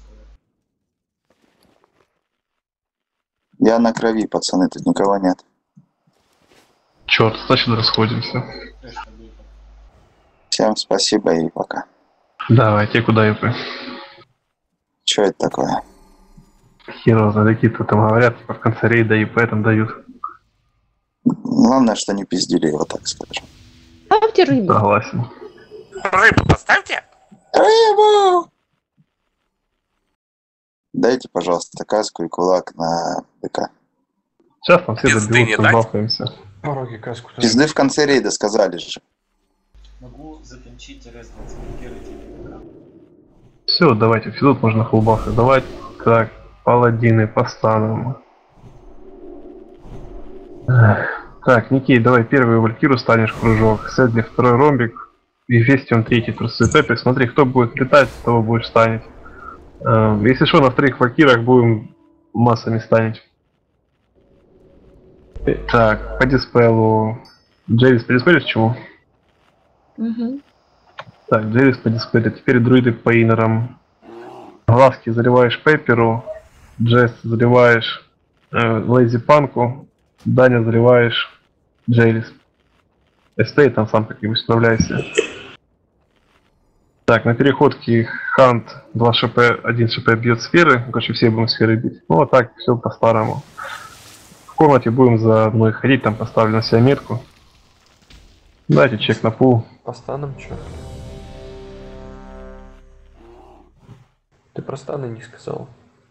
Я на крови, пацаны, тут никого нет. Черт, значит расходимся. Всем спасибо и пока. Давайте, куда ИП? Что это такое? Херо, какие-то там говорят, типа в конце рейда ИП там дают. Главное, что не пиздили его, так скажем. Ставьте рыбу. Согласен. Рыбу поставьте. Рыбу! Дайте, пожалуйста, каску и кулак на ДК. Сейчас там все Пизды не добьются, дать? бафаемся. Пороги каску. Пизды в конце рейда сказали же. Могу затончить и резнуть. Блокируйте. Все, давайте, тут можно фулбафы давать. Так, паладины по станам. Так, Никей, давай первый валькиру станешь в кружок, Седли второй ромбик, и Вестиум третий трусый топик. Смотри, кто будет летать, того будешь станить. Если что, на вторых валькирах будем массами станить. Так, по диспелу. Джерис по диспелю с чего? Угу. Так, Джерис по диспелю. Теперь друиды по инерам. Глазки заливаешь Пепперу. Джесс заливаешь Лейзи Панку. Даня заливаешь Джерис. Эстей там сам как-нибудь справляйся. Так, на переходке Хант 2 ШП, 1 ШП бьет сферы. Короче, все будем сферы бить. Ну а так, все по-старому. В комнате будем за одной ходить, там поставлю на себя метку. Дайте чек на пул. По станам чё? Ты про станы не сказал.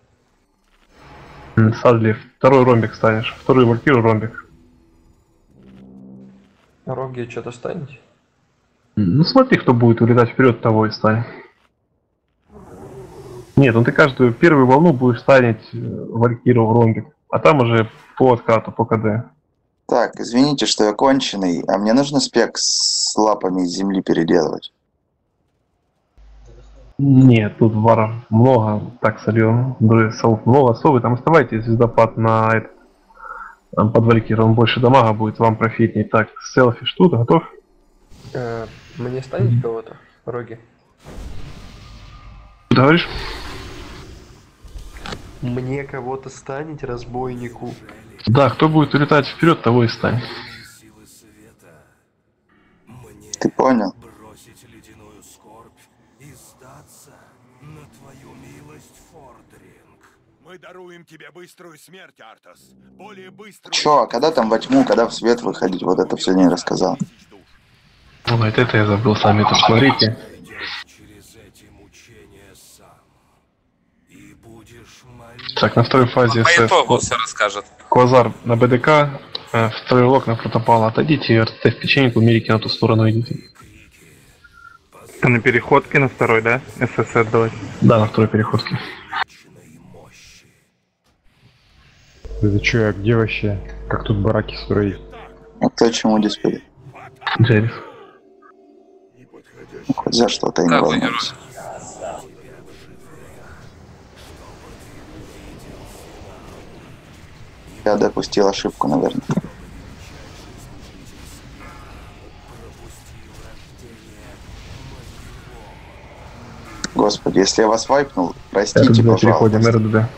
Садли, второй ромбик станешь. Второй валькиру ромбик. А роги что-то станете? Ну смотри, кто будет улетать вперед, того и стань. Нет, ну ты каждую первую волну будешь станить валькиру в ромбик. А там уже по откату, по КД. Так, извините, что я конченый, а мне нужно спек с лапами из земли переделывать. Нет, тут варов много, так солил, совов много, совы, там оставайтесь звездопад на этот, под валькиру, он больше дамага будет, вам профитней. Так, селфи, что ты готов? Мне станет кого-то? Роги? Что говоришь? Мне кого-то станет, разбойнику. Да, кто будет улетать вперед, того и стань. Ты понял? Мы даруем тебе быструю смерть, Артас. Более быструю. Чё, а когда там во тьму, когда в свет выходить? Вот это все не рассказал. Ну, это я забыл, сами тут смотрите. Так, на второй фазе По СФ. итогу все расскажет. Квазар на БДК, второй лог на протопал. Отойдите, РТ в печеньку, мирики на ту сторону идите. Ты на переходке на второй, да? СС отдавать? Да, на второй переходке. Это чё, а где вообще? Как тут бараки строить? А кто чему диспели? Джерис. Хоть за что-то и не волнуйся. Я допустил ошибку, наверное. Господи, если я вас вайпнул, простите, РД, переходим, пожалуйста. РД.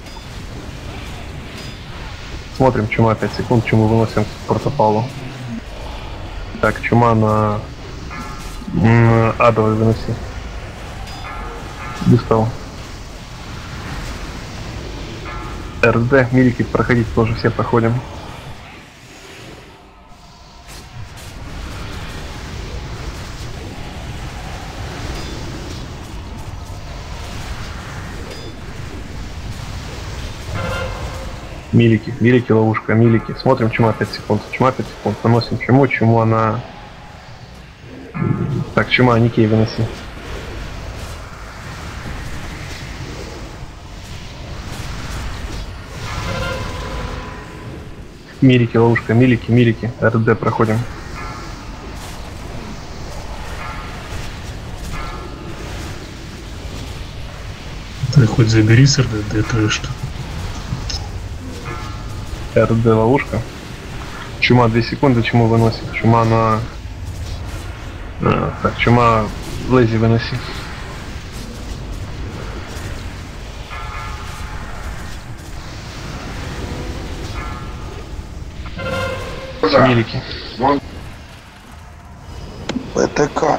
Смотрим, чума 5 секунд, чуму выносим к протопалу. Так, чума на адовый выноси. Диспел. РД, милики проходить тоже все проходим. Милики, милики, ловушка, милики. Смотрим, чума 5 секунд. Чума 5 секунд. Наносим чуму, чуму она... Так, чума, Никей выноси. Милики, ловушка, милики, милики. РД проходим. Ты хоть забери с РД, то что. РД ловушка. Чума 2 секунды, чуму выносит. Чума на... так, чума лези выноси. Милики. ПТК.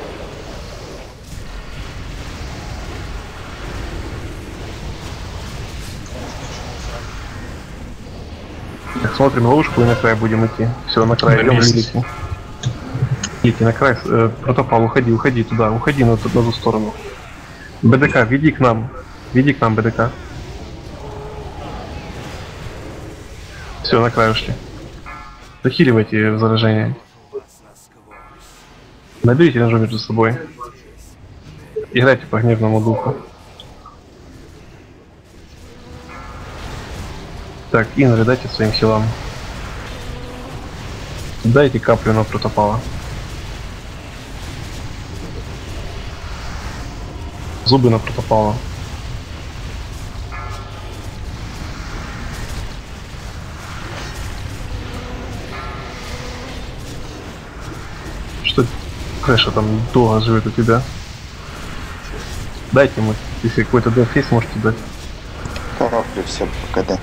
Так, смотрим ловушку и на край будем идти. Все, на край идем, милики. Милики на край. Протопал, уходи, уходи туда, уходи на ту сторону. БДК, веди к нам. Веди к нам БДК. Все, на край ушли. Захиливайте заражение. Наберите ножом между собой. Играйте по гневному духу. Так, инры дайте своим хилам. Дайте каплю на протопала. Зубы на протопала. Что Крэша там долго живет у тебя? Дайте ему, если какой-то дефейс можете дать. Капли все КД.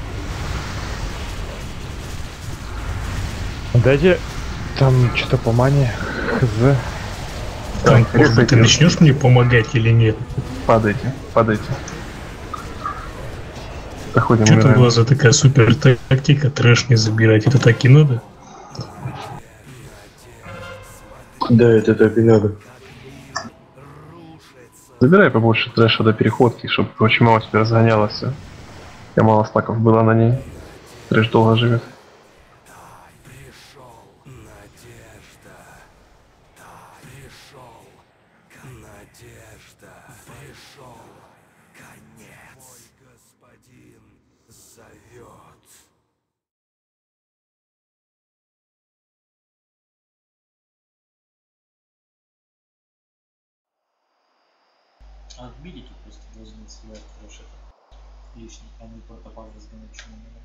Дайте там что-то по мане. Хз. Так, может быть, ты начнешь мне помогать или нет? Падайте, падайте. Заходим. Что там была за такая супер тактика, трэш не забирать? Это так и надо? Да, это так и надо. Забирай побольше трэша до переходки, чтобы очень мало тебя разгонялось. Я мало стаков было на ней. Трэш долго живет. Отбилики просто должны себя трэш лишний, а не протопал разгонять чему надо.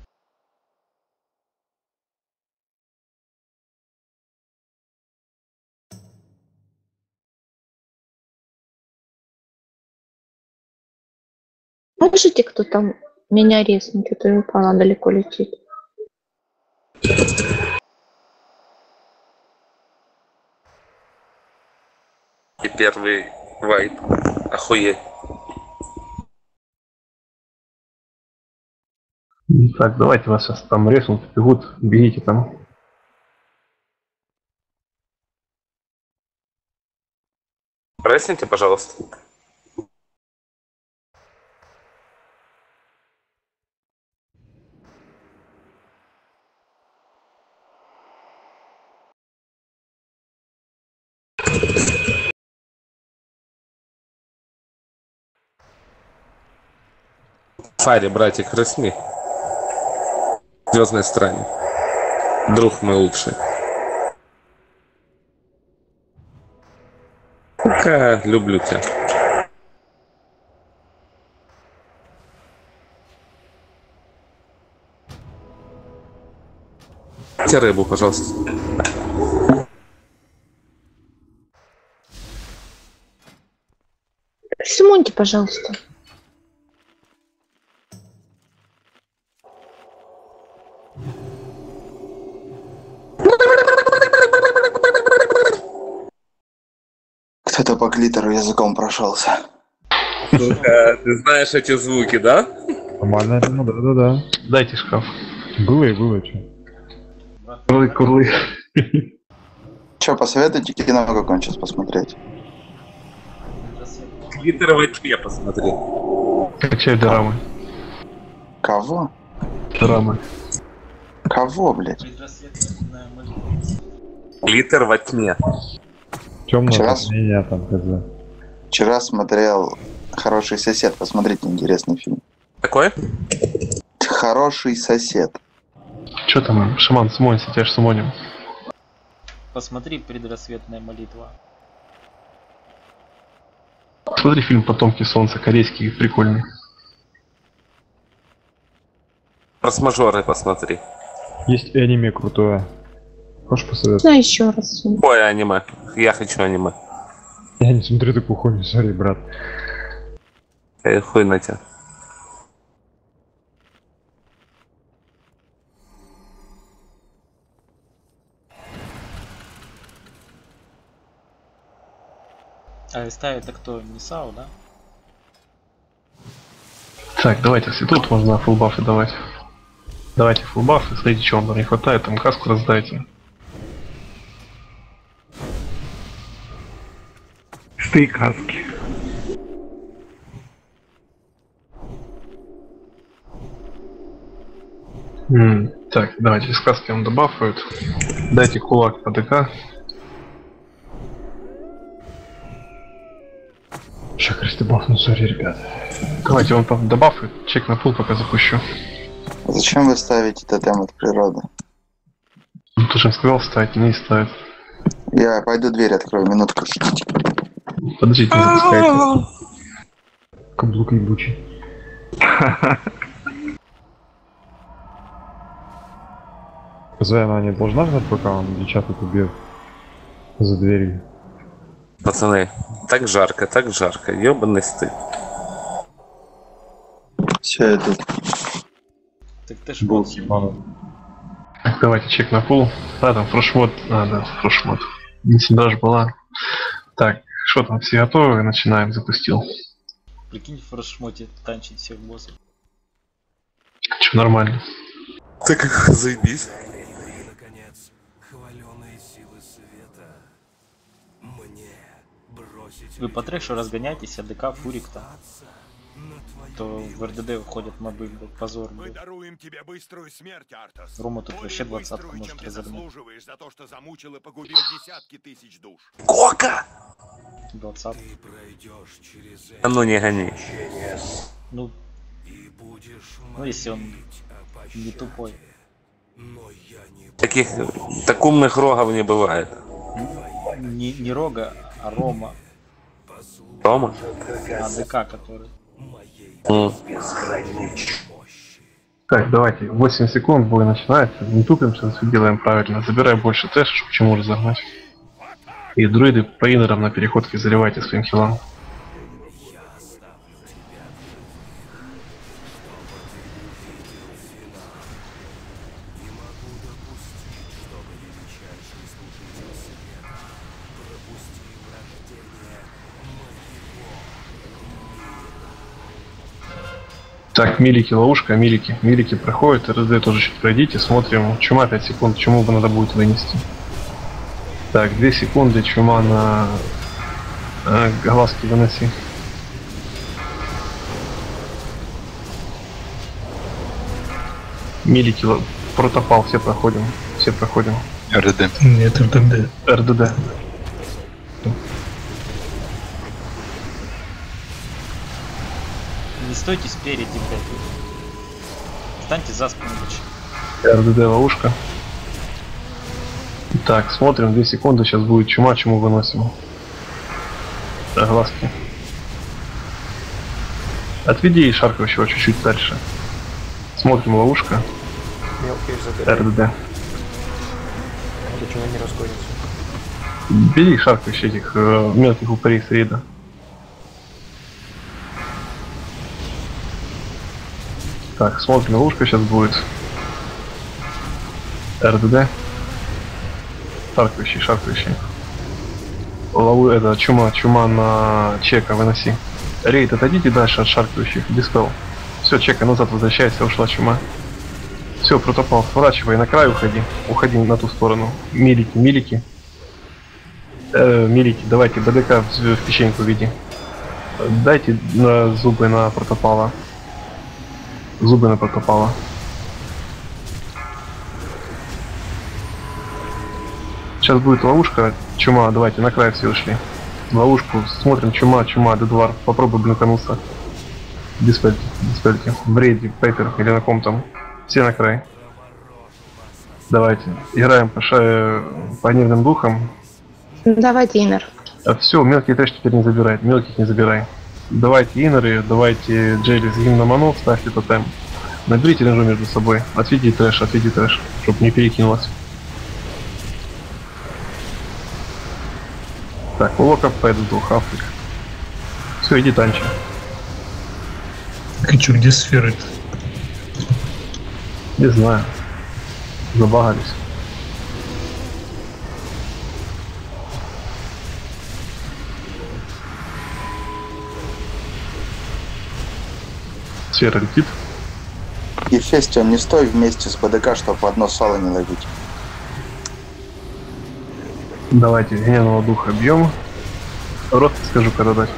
Можете кто там меня резнуть, это она далеко летит. И первый вайп. Охуеть. Так, давайте вас сейчас там резнут, бегут, бегите там. Пресните, пожалуйста. Фари, братик, Ресми. В звездной стране. Друг мой лучший. Пока люблю тебя. Дайте рыбу, пожалуйста. Симоньте, пожалуйста. Кто-то по клитору языком прошелся. Ты знаешь эти звуки, да? Нормально, ну да. Дайте шкаф. Было и было, что. Курлы. Че, посоветуйте кино какое сейчас посмотреть? Твиттер в очке посмотри. Качай дорамы. Кого? Дорамы. Кого, блядь? Предрассветная молитва. Глиттер во тьме. Темное Вчера- затмение там, хз. Вчера смотрел «Хороший сосед». Посмотрите, интересный фильм. Какой? «Хороший сосед». Че там, шаман, сумонься, тебя ж сумоним. Посмотри предрассветная молитва. Смотри фильм «Потомки солнца», корейский, прикольный. Форс-мажоры посмотри. Есть аниме крутое. Хочешь посоветовать? Да, еще раз. Ой, аниме. Я хочу аниме. Я не смотрю такую хуйню, сори, брат. Хуй на тебя. А СТ это кто? Нисау, да? Так, давайте, если тут можно фулбафы давать. Давайте фулбафы, смотрите, чего вам не хватает, там каску раздайте. Сты и каски. Так, давайте, из каски вам добафают. Дайте кулак по ДК. Ща кресты бафну, сори, ребят. Давайте он добафает, чек на пул пока запущу. Зачем вы ставите тотем от природы? Ты же сказал ставить, не ставит. Я пойду дверь открою, минутку. Подождите, не запускайте. Каблук ебучий. Зоя, она не должна ждать, пока он девчат убьет за дверью. Пацаны, так жарко, ёбаный стыд. Все идут. Так ты ж вот. Так, давайте чек на пул. Да, там фрошмод. А, да, фрошмод. Даже была. Так, что там, все готовы? Начинаем, запустил. Прикинь, в форшмоте танчить всех боссов. Че, нормально. Так, заебись. Наконец, хваленые силы света. Мне бросить... Вы по трешу разгоняйтесь, АДК, Фурик-то. То в РДД входят мобы, блядь, позор, Мы блядь. даруем тебе быструю смерть, Артас. Рома тут вообще Более 20-ку быструю, может чем ты разогнать. заслуживаешь за то, что замучил и погубил десятки тысяч душ. Кока! 20. Ты пройдешь через А ну не гони. Ну, и будешь если он не тупой. но я не Так умных рогов не бывает. Не Рога, а Рома. Рома? АДК, который. Так, давайте, 8 секунд, бой начинается. Не тупимся, все делаем правильно. Забирай больше тэш, чтобы чему разогнать. И друиды по инерам на переходке заливайте своим хилам. Так, милики, ловушка, милики проходят, РД тоже чуть пройдите, смотрим, чума 5 секунд, чуму надо будет вынести. Так, 2 секунды, чума на глазки выноси. Милики, протопал, все проходим. РДД. Нет, РДД. РДД. Не стойте спереди, блядь. Встаньте за спину лучше. РДД ловушка. Так, смотрим, 2 секунды, сейчас будет чума, чуму выносим. Так, глазки. Отведи шаркающего чуть-чуть дальше. Смотрим, ловушка. Мелкие забирай. РДД. Почему не расходится? Бери шаркающих этих мелких упырей с рейда. Так, смотрим, ловушка сейчас будет. РДД. Шаркающий. Лову, это чума на чека выноси. Рейд, отойдите дальше от шаркающих, диспел. Все, чека назад возвращайся, ушла чума. Все, протопал, сворачивай, на край уходи на ту сторону. Милики, давайте БДК в печеньку веди. Дайте зубы на протопала. Сейчас будет ловушка, чума, давайте на край все ушли. Ловушку, смотрим, чума, Дедвар, попробуй блинкануться. Диспельки. Брейди, Пейпер или на ком там. Все на край. Давайте. Играем по нервным духам. Давайте, Инер. Все, мелкий трэш теперь не забирает. Мелких не забирай. Давайте инеры, давайте Джелли с гимн на ману, ставьте тотем. Наберите ренжу между собой. Отведи трэш, чтобы не перекинулось. Так, локап пойду, Африк. Все, иди танчи. Хочу, где сферы-то? Не знаю. Забагались. Сфера летит. И Фестион, не стой вместе с БДК, чтобы одно сало не ловить. Давайте гневного духа бьем. Рост скажу, когда дать.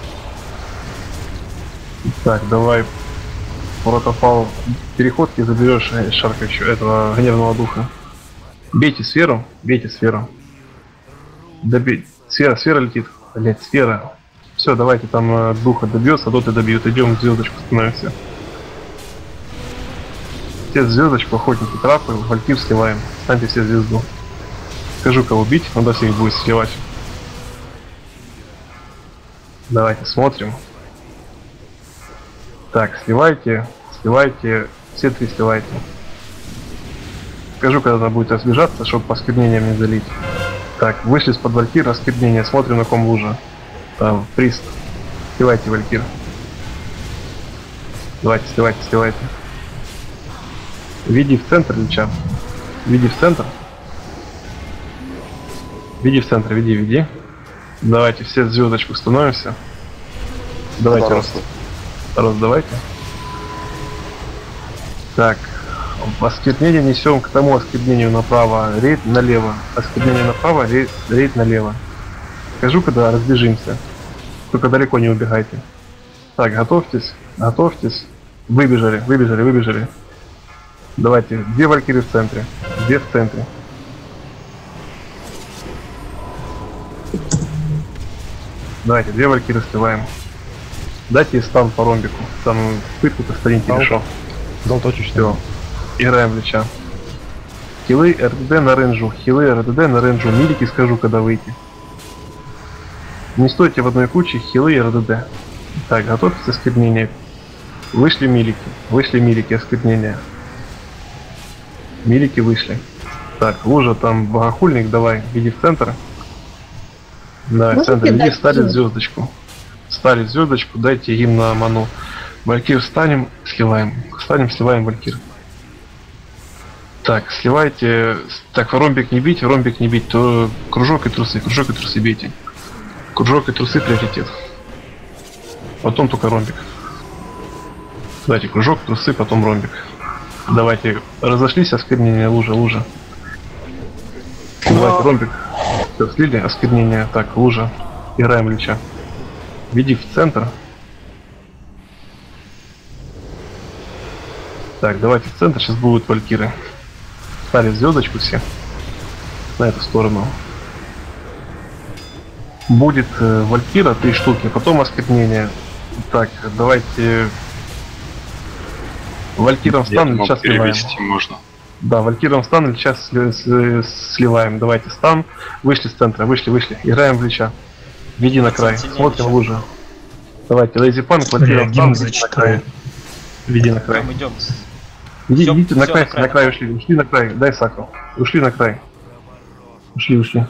Так, давай протопал переходки, заберешь шаркающего этого гневного духа. Бейте сферу. Добей. Сфера летит. Блять, сфера. Все, давайте там духа добьется, доты добьют. Идем в звездочку становимся. Все звездочку, охотники, трапы, валькир сливаем. Станьте все звезду. Скажу, кого бить, надо всех будет сливать. Давайте смотрим. Так, сливайте, все три сливайте. Скажу, когда она будет разбежаться, чтобы по сквернениям не залить. Так, вышли из-под валькир, расквернение, смотрим на ком лужа. Там, прист. Сливайте валькир. Давайте, сливайте. Веди в центр, Лича. Веди в центр. Веди. Давайте все звездочку становимся. Давайте, Рост, давайте. Так, осквернение несем к тому осквернению направо, рейд налево. Осквернение направо, рейд налево. Скажу, когда разбежимся. Только далеко не убегайте. Так, готовьтесь. Выбежали. Давайте, 2 валькирии в центре. 2 в центре. Давайте, 2 валькирии сливаем. Дайте стан по ромбику. Там пытку-то станите решал. Дал точечку. Все. Играем в Лича. Хилы РДД на рейнджу. Милики скажу, когда выйти. Не стойте в одной куче, хилы и РДД. Так, готовьтесь осквернение. Вышли милики, осквернение. Милики вышли. Так, лужа там богохульник, давай, иди в центр. Да, в центр, иди, ставить звездочку. Дайте им на ману. Валькир сливаем валькир. Так, сливайте. Так, ромбик не бить, то кружок и трусы бейте. Кружок и трусы приоритет. Потом только ромбик. Давайте кружок, трусы, потом ромбик. Давайте, разошлись, осквернение, лужа. Давайте ромбик. Все, слили, осквернение. Так, лужа. Играем Лича. Веди в центр. Так, давайте в центр, сейчас будут валькиры. Ставили звездочку все. На эту сторону. Будет валькира 3 штуки, потом осквернение. Так, давайте... Валькиром стан или сейчас сливаем? Можно. Да, валькиром стан или сейчас сливаем. Давайте стан. Вышли с центра, вышли. Играем в Лича. Веди на край. Смотрим лужу. Давайте, лейзипанк, валькиром стан. Веди на край. Идите на край, ушли на край. Дай саку. Ушли на край. Ушли,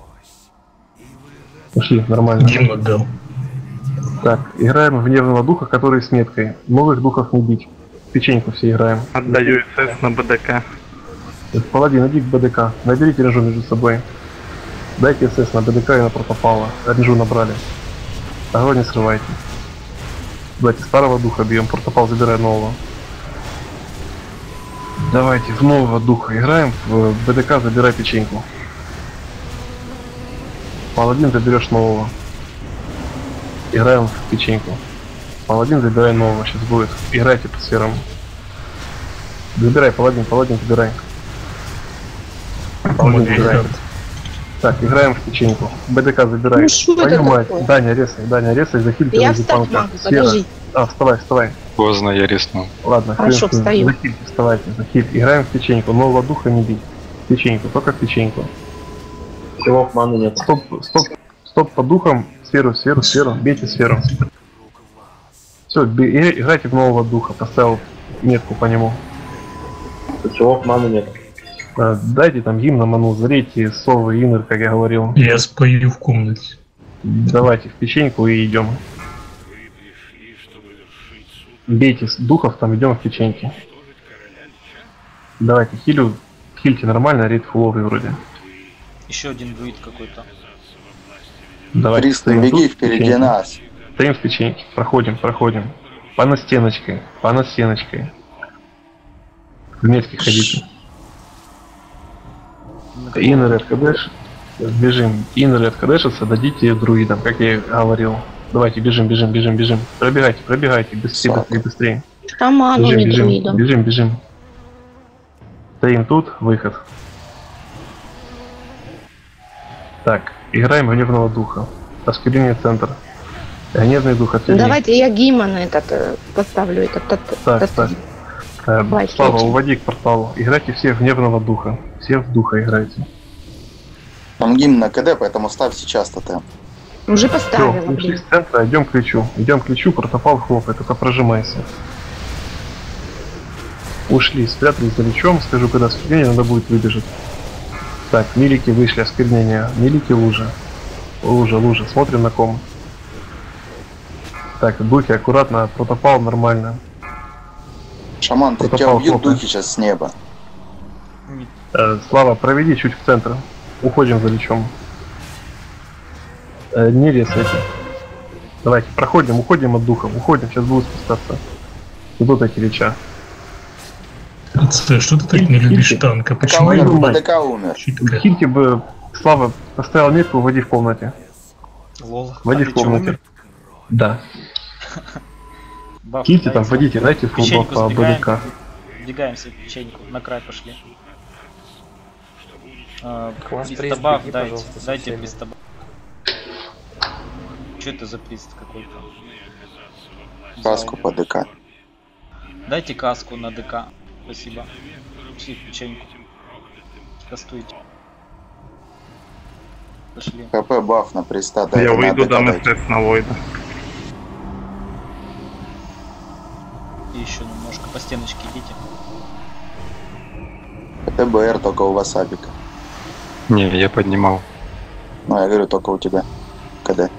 нормально. Гимн отдал. Так, играем в гневного духа, который с меткой. Новых духов не бить. Печеньку все играем. Отдаю СС на БДК. Паладин, иди к БДК. Наберите ренжу между собой. Дайте СС на БДК и на протопала. Ренжу набрали. Огонь не срывайте. Давайте старого духа бьем, протопал забирай нового. Давайте в нового духа играем, в БДК забирай печеньку. Паладин заберешь нового. Играем в печеньку. Паладин забирай нового, сейчас будет. Играйте по сферам. Забирай, паладин забирай. Паладин забирай. Так, играем в печеньку. БДК забирай. Ну, что это Твою мать. такое? Даня, резай, захильте. Я встать могу, подожди. Вставай. Поздно я резнул. Ладно, Хорошо, встаю. Захильте, вставайте, захильте. Играем в печеньку, нового духа не бить. Печеньку, только в печеньку. Всего маны нет. Стоп по духам. Сферу, бейте сферу. Все, играйте в нового духа, поставил метку по нему. Всего маны нет. Дайте там гимн на ману, зарейте совы, инер, как я говорил. Я спою в комнате. Давайте в печеньку и идем. Бейте духов, там идем в печеньки. Давайте хильте нормально, рейд фуловый вроде. Еще один друид какой-то. Давайте. Триста, беги впереди нас. Стоим в печеньке, проходим. По настеночкой. Вместе ходите. Иннеры откадеш. Бежим. Иннеры откадешатся, дадите друидам, как я и говорил. Давайте, бежим. Пробегайте, быстрее. Шаману не друидом. Бежим. Стоим тут, выход. Так, играем в гневного духа. Осквернение центр. Гневный дух отверни. Давайте я гимн этот поставлю. Так. Слава, уводи к порталу. Играйте все в гневного духа. Все в духа играйте. Там гимн на КД, поэтому ставь сейчас тотем. Уже поставила, Все, ушли с центра, идем к ключу, протопал хлопает, только прожимайся. Ушли, спрятались за лечом, скажу, когда осквернение надо будет выбежать. Так, милики вышли, осквернение, милики лужа, смотрим на ком. Так, духи аккуратно, протопал нормально. Шаман, ты тебя убьют духи сейчас с неба. Слава, проведи чуть в центр, уходим за лечом. Не резайте. Давайте, уходим от духа, сейчас будут спускаться. Идут эти леча. Что ты так не любишь танка? Почему я БДК умер. Хильте бы, Слава, поставил метку, води в комнате. Лол. Води в комнате. Да. Хильте там, водите, дайте фулбаф по БДК. Вбегаемся в печеньку, на край пошли. Пристабаф дайте пристабаф. Что это за прист какой-то? Каску по ДК. Дайте каску на ДК. Спасибо. Пошли в печеньку. Кастуйте. Пошли. КП баф на приста. Я выйду, дам СС на Войда. И еще немножко по стеночке идите. ТБР только у васабика. Не, я поднимал. Ну, я говорю, только у тебя. КД.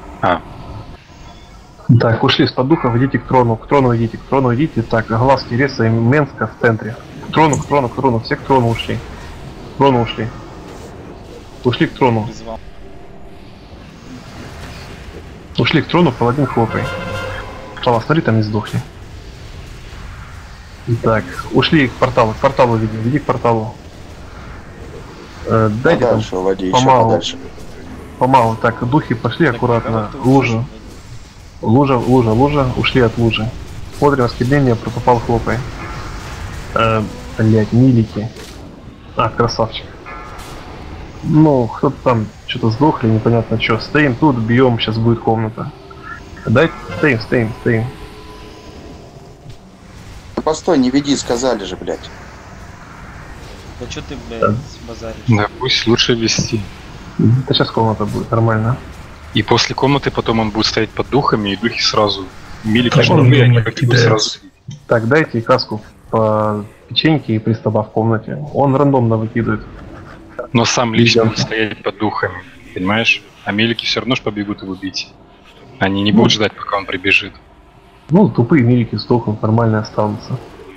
Так, ушли с подуха, идите к трону идите. Так, глазки резаем, Менска в центре. К трону, все к трону ушли. Ушли к трону. Ушли к трону, паладин хлопай. Слава, смотри, там не сдохни. Так, ушли к порталу веди к порталу. Дайте подальше, там уводи, еще подальше. Помалу, так, духи пошли так, аккуратно. Лужа, ушли от лужи. Смотрим осквернение, протопал хлопай. Блять, милики. Красавчик. Ну, кто-то там что-то сдохли, непонятно что. Стоим тут, бьем, сейчас будет комната. Дайте, стоим. Постой, не веди, сказали же, блять. Да что ты, блядь, базаришь? Да, пусть лучше вести. Да сейчас комната будет, нормально. И после комнаты потом он будет стоять под духами, и духи сразу милики, сразу. Так, дайте каску по печеньке и пристава в комнате. Он рандомно выкидывает. Но сам лично будет стоять под духами, понимаешь? А милики все равно ж побегут его бить. Они не будут ждать, пока он прибежит. Ну, тупые милики сдохнут, нормально останутся.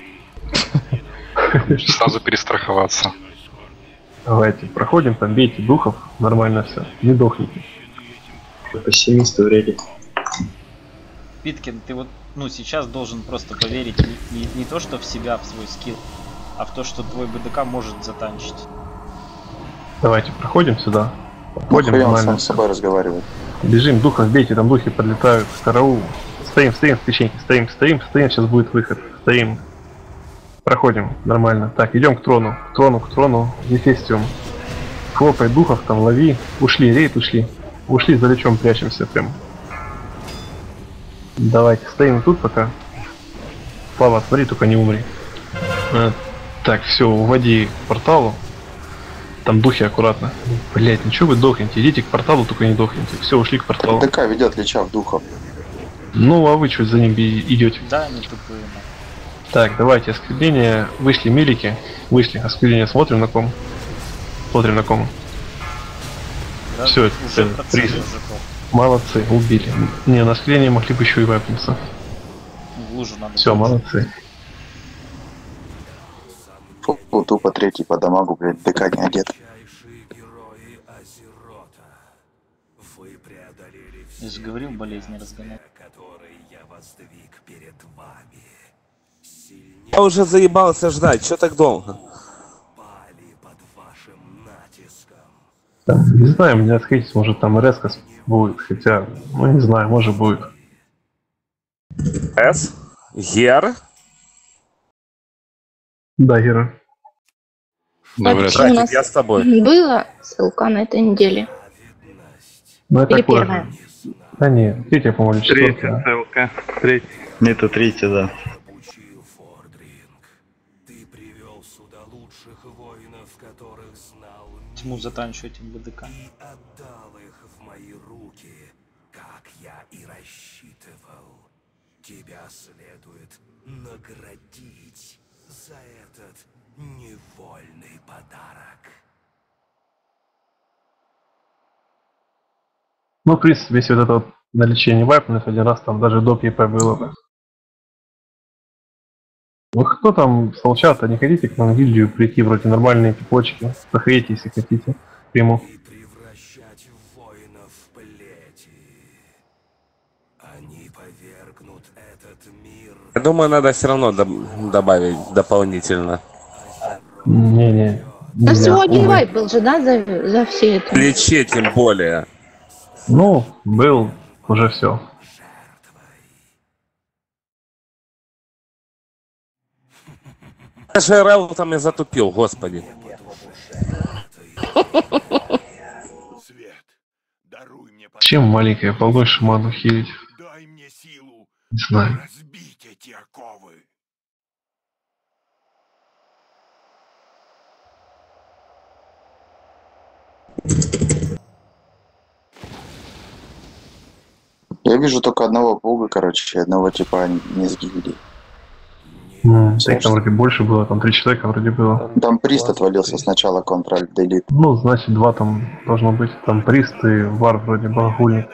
Сразу перестраховаться. Давайте, проходим, там бейте духов, нормально все, не дохните. Пессимисты вредят. Питкин, ты вот, сейчас должен просто поверить не то, что в себя, в свой скилл, а в то, что твой БДК может затанчить. Давайте, проходим сюда. Проходим, нормально. Сам с собой разговаривает. Бежим, духов бейте, там духи подлетают, караул. Стоим в печеньке, стоим, сейчас будет выход. Стоим. Проходим, нормально. Так, идем к трону, Гефестиум. Хлопай духов там, лови. Ушли, рейд ушли. Ушли, за лечом прячемся прям. Давайте, стоим тут пока. Слава, смотри, только не умри. Так, все, уводи к порталу. Там духи аккуратно. Блять, ничего вы дохнете. Идите к порталу, только не дохните. Все, ушли к порталу. ДК ведет леча в духов. Ну, а вы что за ним идете? Да, не тупые. Так, давайте, оскорбление. Вышли милики. Вышли, оскорбление. Смотрим на ком. Смотрим на ком. Да, все, уже это приз. Молодцы, убили. Не, на оскорбление могли бы еще и вапнуться. В лужу надо. Все, молодцы. Фу, тупо третий по дамагу, блядь, ДК не одет. Я же говорил, болезни разгонять. Я уже заебался ждать, что так долго? Там, не знаю, мне отходить, может там резко будет, хотя, ну не знаю, может будет. С? Гер? Да, Гера. Вообще у нас я с тобой. была ссылка на этой неделе. Ну это Или такое. первая? Да не, третья, по-моему, Третья четвертая. ссылка. Третья. Это третья, да. Тьму затанчу этим БДК. Тебя следует наградить за этот невольный подарок. Ну, в принципе, если вот это вот на лечение вайпнуть один раз, там даже доп ЕП было бы. Ну кто там с волчата, не хотите к нам в гильдию прийти, вроде нормальные пипочки. Заходите, если хотите. Приму. Я думаю, надо все равно добавить дополнительно. Не-не. Да всего один вайп был же, да, за все это? Лечи тем более. Ну, был уже все. Даже РЛ там я затупил, господи. Чем маленькая, побольше ману хилить? Не знаю. Я вижу только одного пуга, короче, одного типа не с гильдии. Так там вроде больше было, там 3 человека вроде было. Там прист отвалился сначала, Ctrl-Delete. Ну, значит, 2 там должно быть. Там прист и вар вроде богохульник.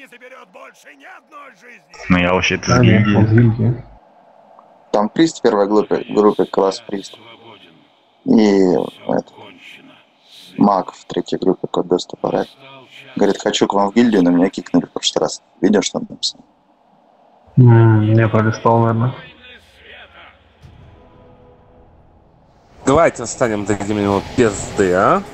Ну я вообще-то с гильдии. Там прист в первой группе класс прист. И это, маг в третьей группе код доступа рай. Говорит, хочу к вам в гильдию, но меня кикнули в прошлый раз. Видел, что он написал? Не пролистал, наверное. Давайте останем, дадим ему пизды, а?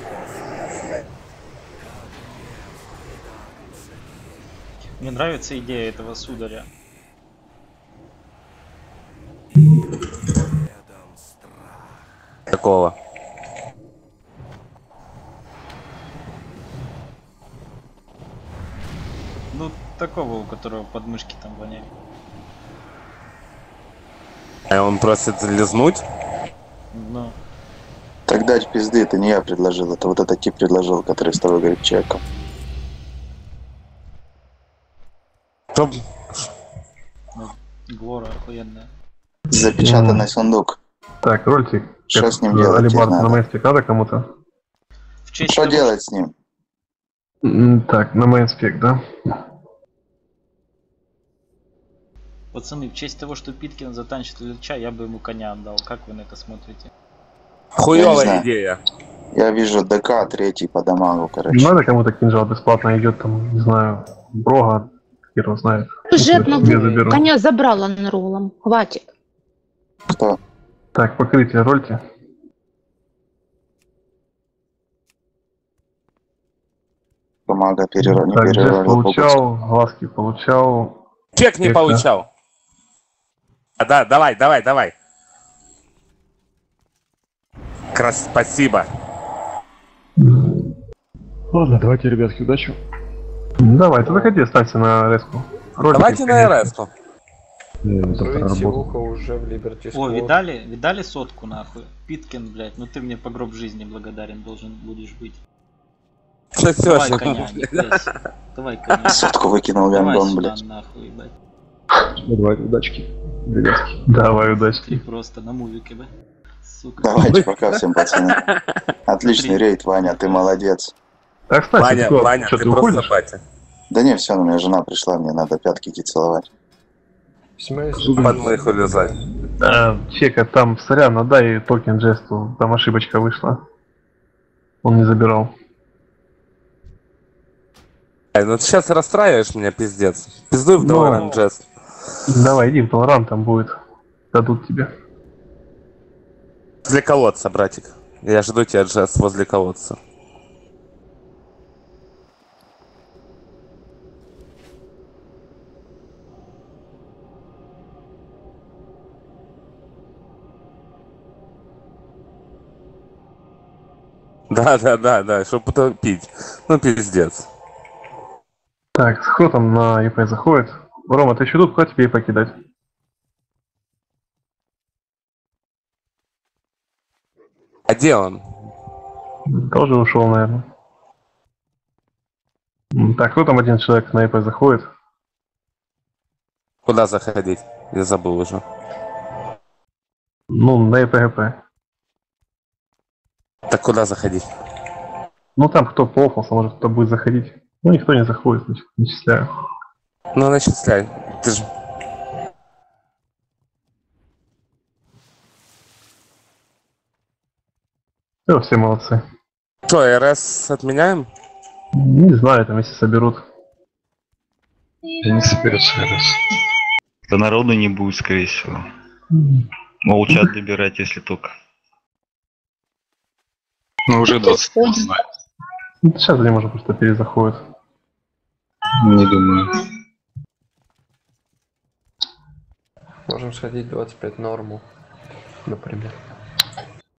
Мне нравится идея этого сударя. Такого. Ну, такого, у которого подмышки там воняют. А он просит залезнуть? Ну. Так дать пизды, это не я предложил, это вот этот тип предложил, который с тобой говорит человеком. Чтоб... Ну, Глора охуенная. Запечатанный сундук. Так, рольтик. Что с ним делать? Алибард на мейнспик надо кому-то? Что делать с ним? Так, на мейнспик, да? Пацаны, в честь того, что Питкин затанчит Лича, я бы ему коня отдал. Как вы на это смотрите? Хуёвая идея. Я вижу ДК третий по дамагу, короче. Надо кому-то кинжал бесплатно идет, там, не знаю, Брога, хер его знает. Уже одного коня забрала на роллом. Хватит. Кто? Так, покрытие рольте. Помага перерыв, Так, Джесс перерыв. получал, глазки получал. Чек не получал. Да, давай. Спасибо. Ладно, давайте, ребятки, удачи. Давай, ты заходи, останься на резку. Давайте на РС-ку. Сивуха уже в Liberty О, Squad. видали сотку нахуй? Питкин, блядь, ну ты мне по гроб жизни благодарен должен будешь быть. Давай коня, не плясь. Давай коня. Сотку выкинул Давай гандон, сюда, блядь. нахуй, ебать. Давайте, удачки, ребятки. Давай, Ты удачи. просто на мувике, бы. Сука. Давайте пока всем, пацаны. Отличный рейд, Ваня, ты молодец. Так, кстати, Ваня, что ты ты просто уходишь? батя. Да не, все, у меня жена пришла, мне надо пятки идти целовать. Под моих улезать. Чека, там, сорян, отдай токен Джесту, там ошибочка вышла. Он не забирал. Ай, ну ты сейчас расстраиваешь меня, пиздец. Пиздуй в Valorant, Джест. Давай, иди в Valorant, там будет. Дадут тебе. Возле колодца, братик. Я жду тебя, Джест, возле колодца. Да, чтобы потопить. Ну, пиздец. Так, кто там на ЕП заходит? Рома, ты еще тут, куда тебе ЕП кидать? А где он? Тоже ушел, наверное. Так, кто там один человек на ЕП заходит? Куда заходить? Я забыл уже. Ну, на ЕП-ГП. Так куда заходить? Ну, там кто пофался, может кто будет заходить. Ну, никто не заходит, значит, начисляю. Ну, начисляй. Ты же... Все молодцы. Что, РС отменяем? Не знаю, там если соберут. Да не соберется раз. Да народу не будет, скорее всего. Молчат добирать, если только. Ну уже 20 знает. Сейчас они, может, просто перезаходят. Не думаю. Можем сходить 25 норму, например.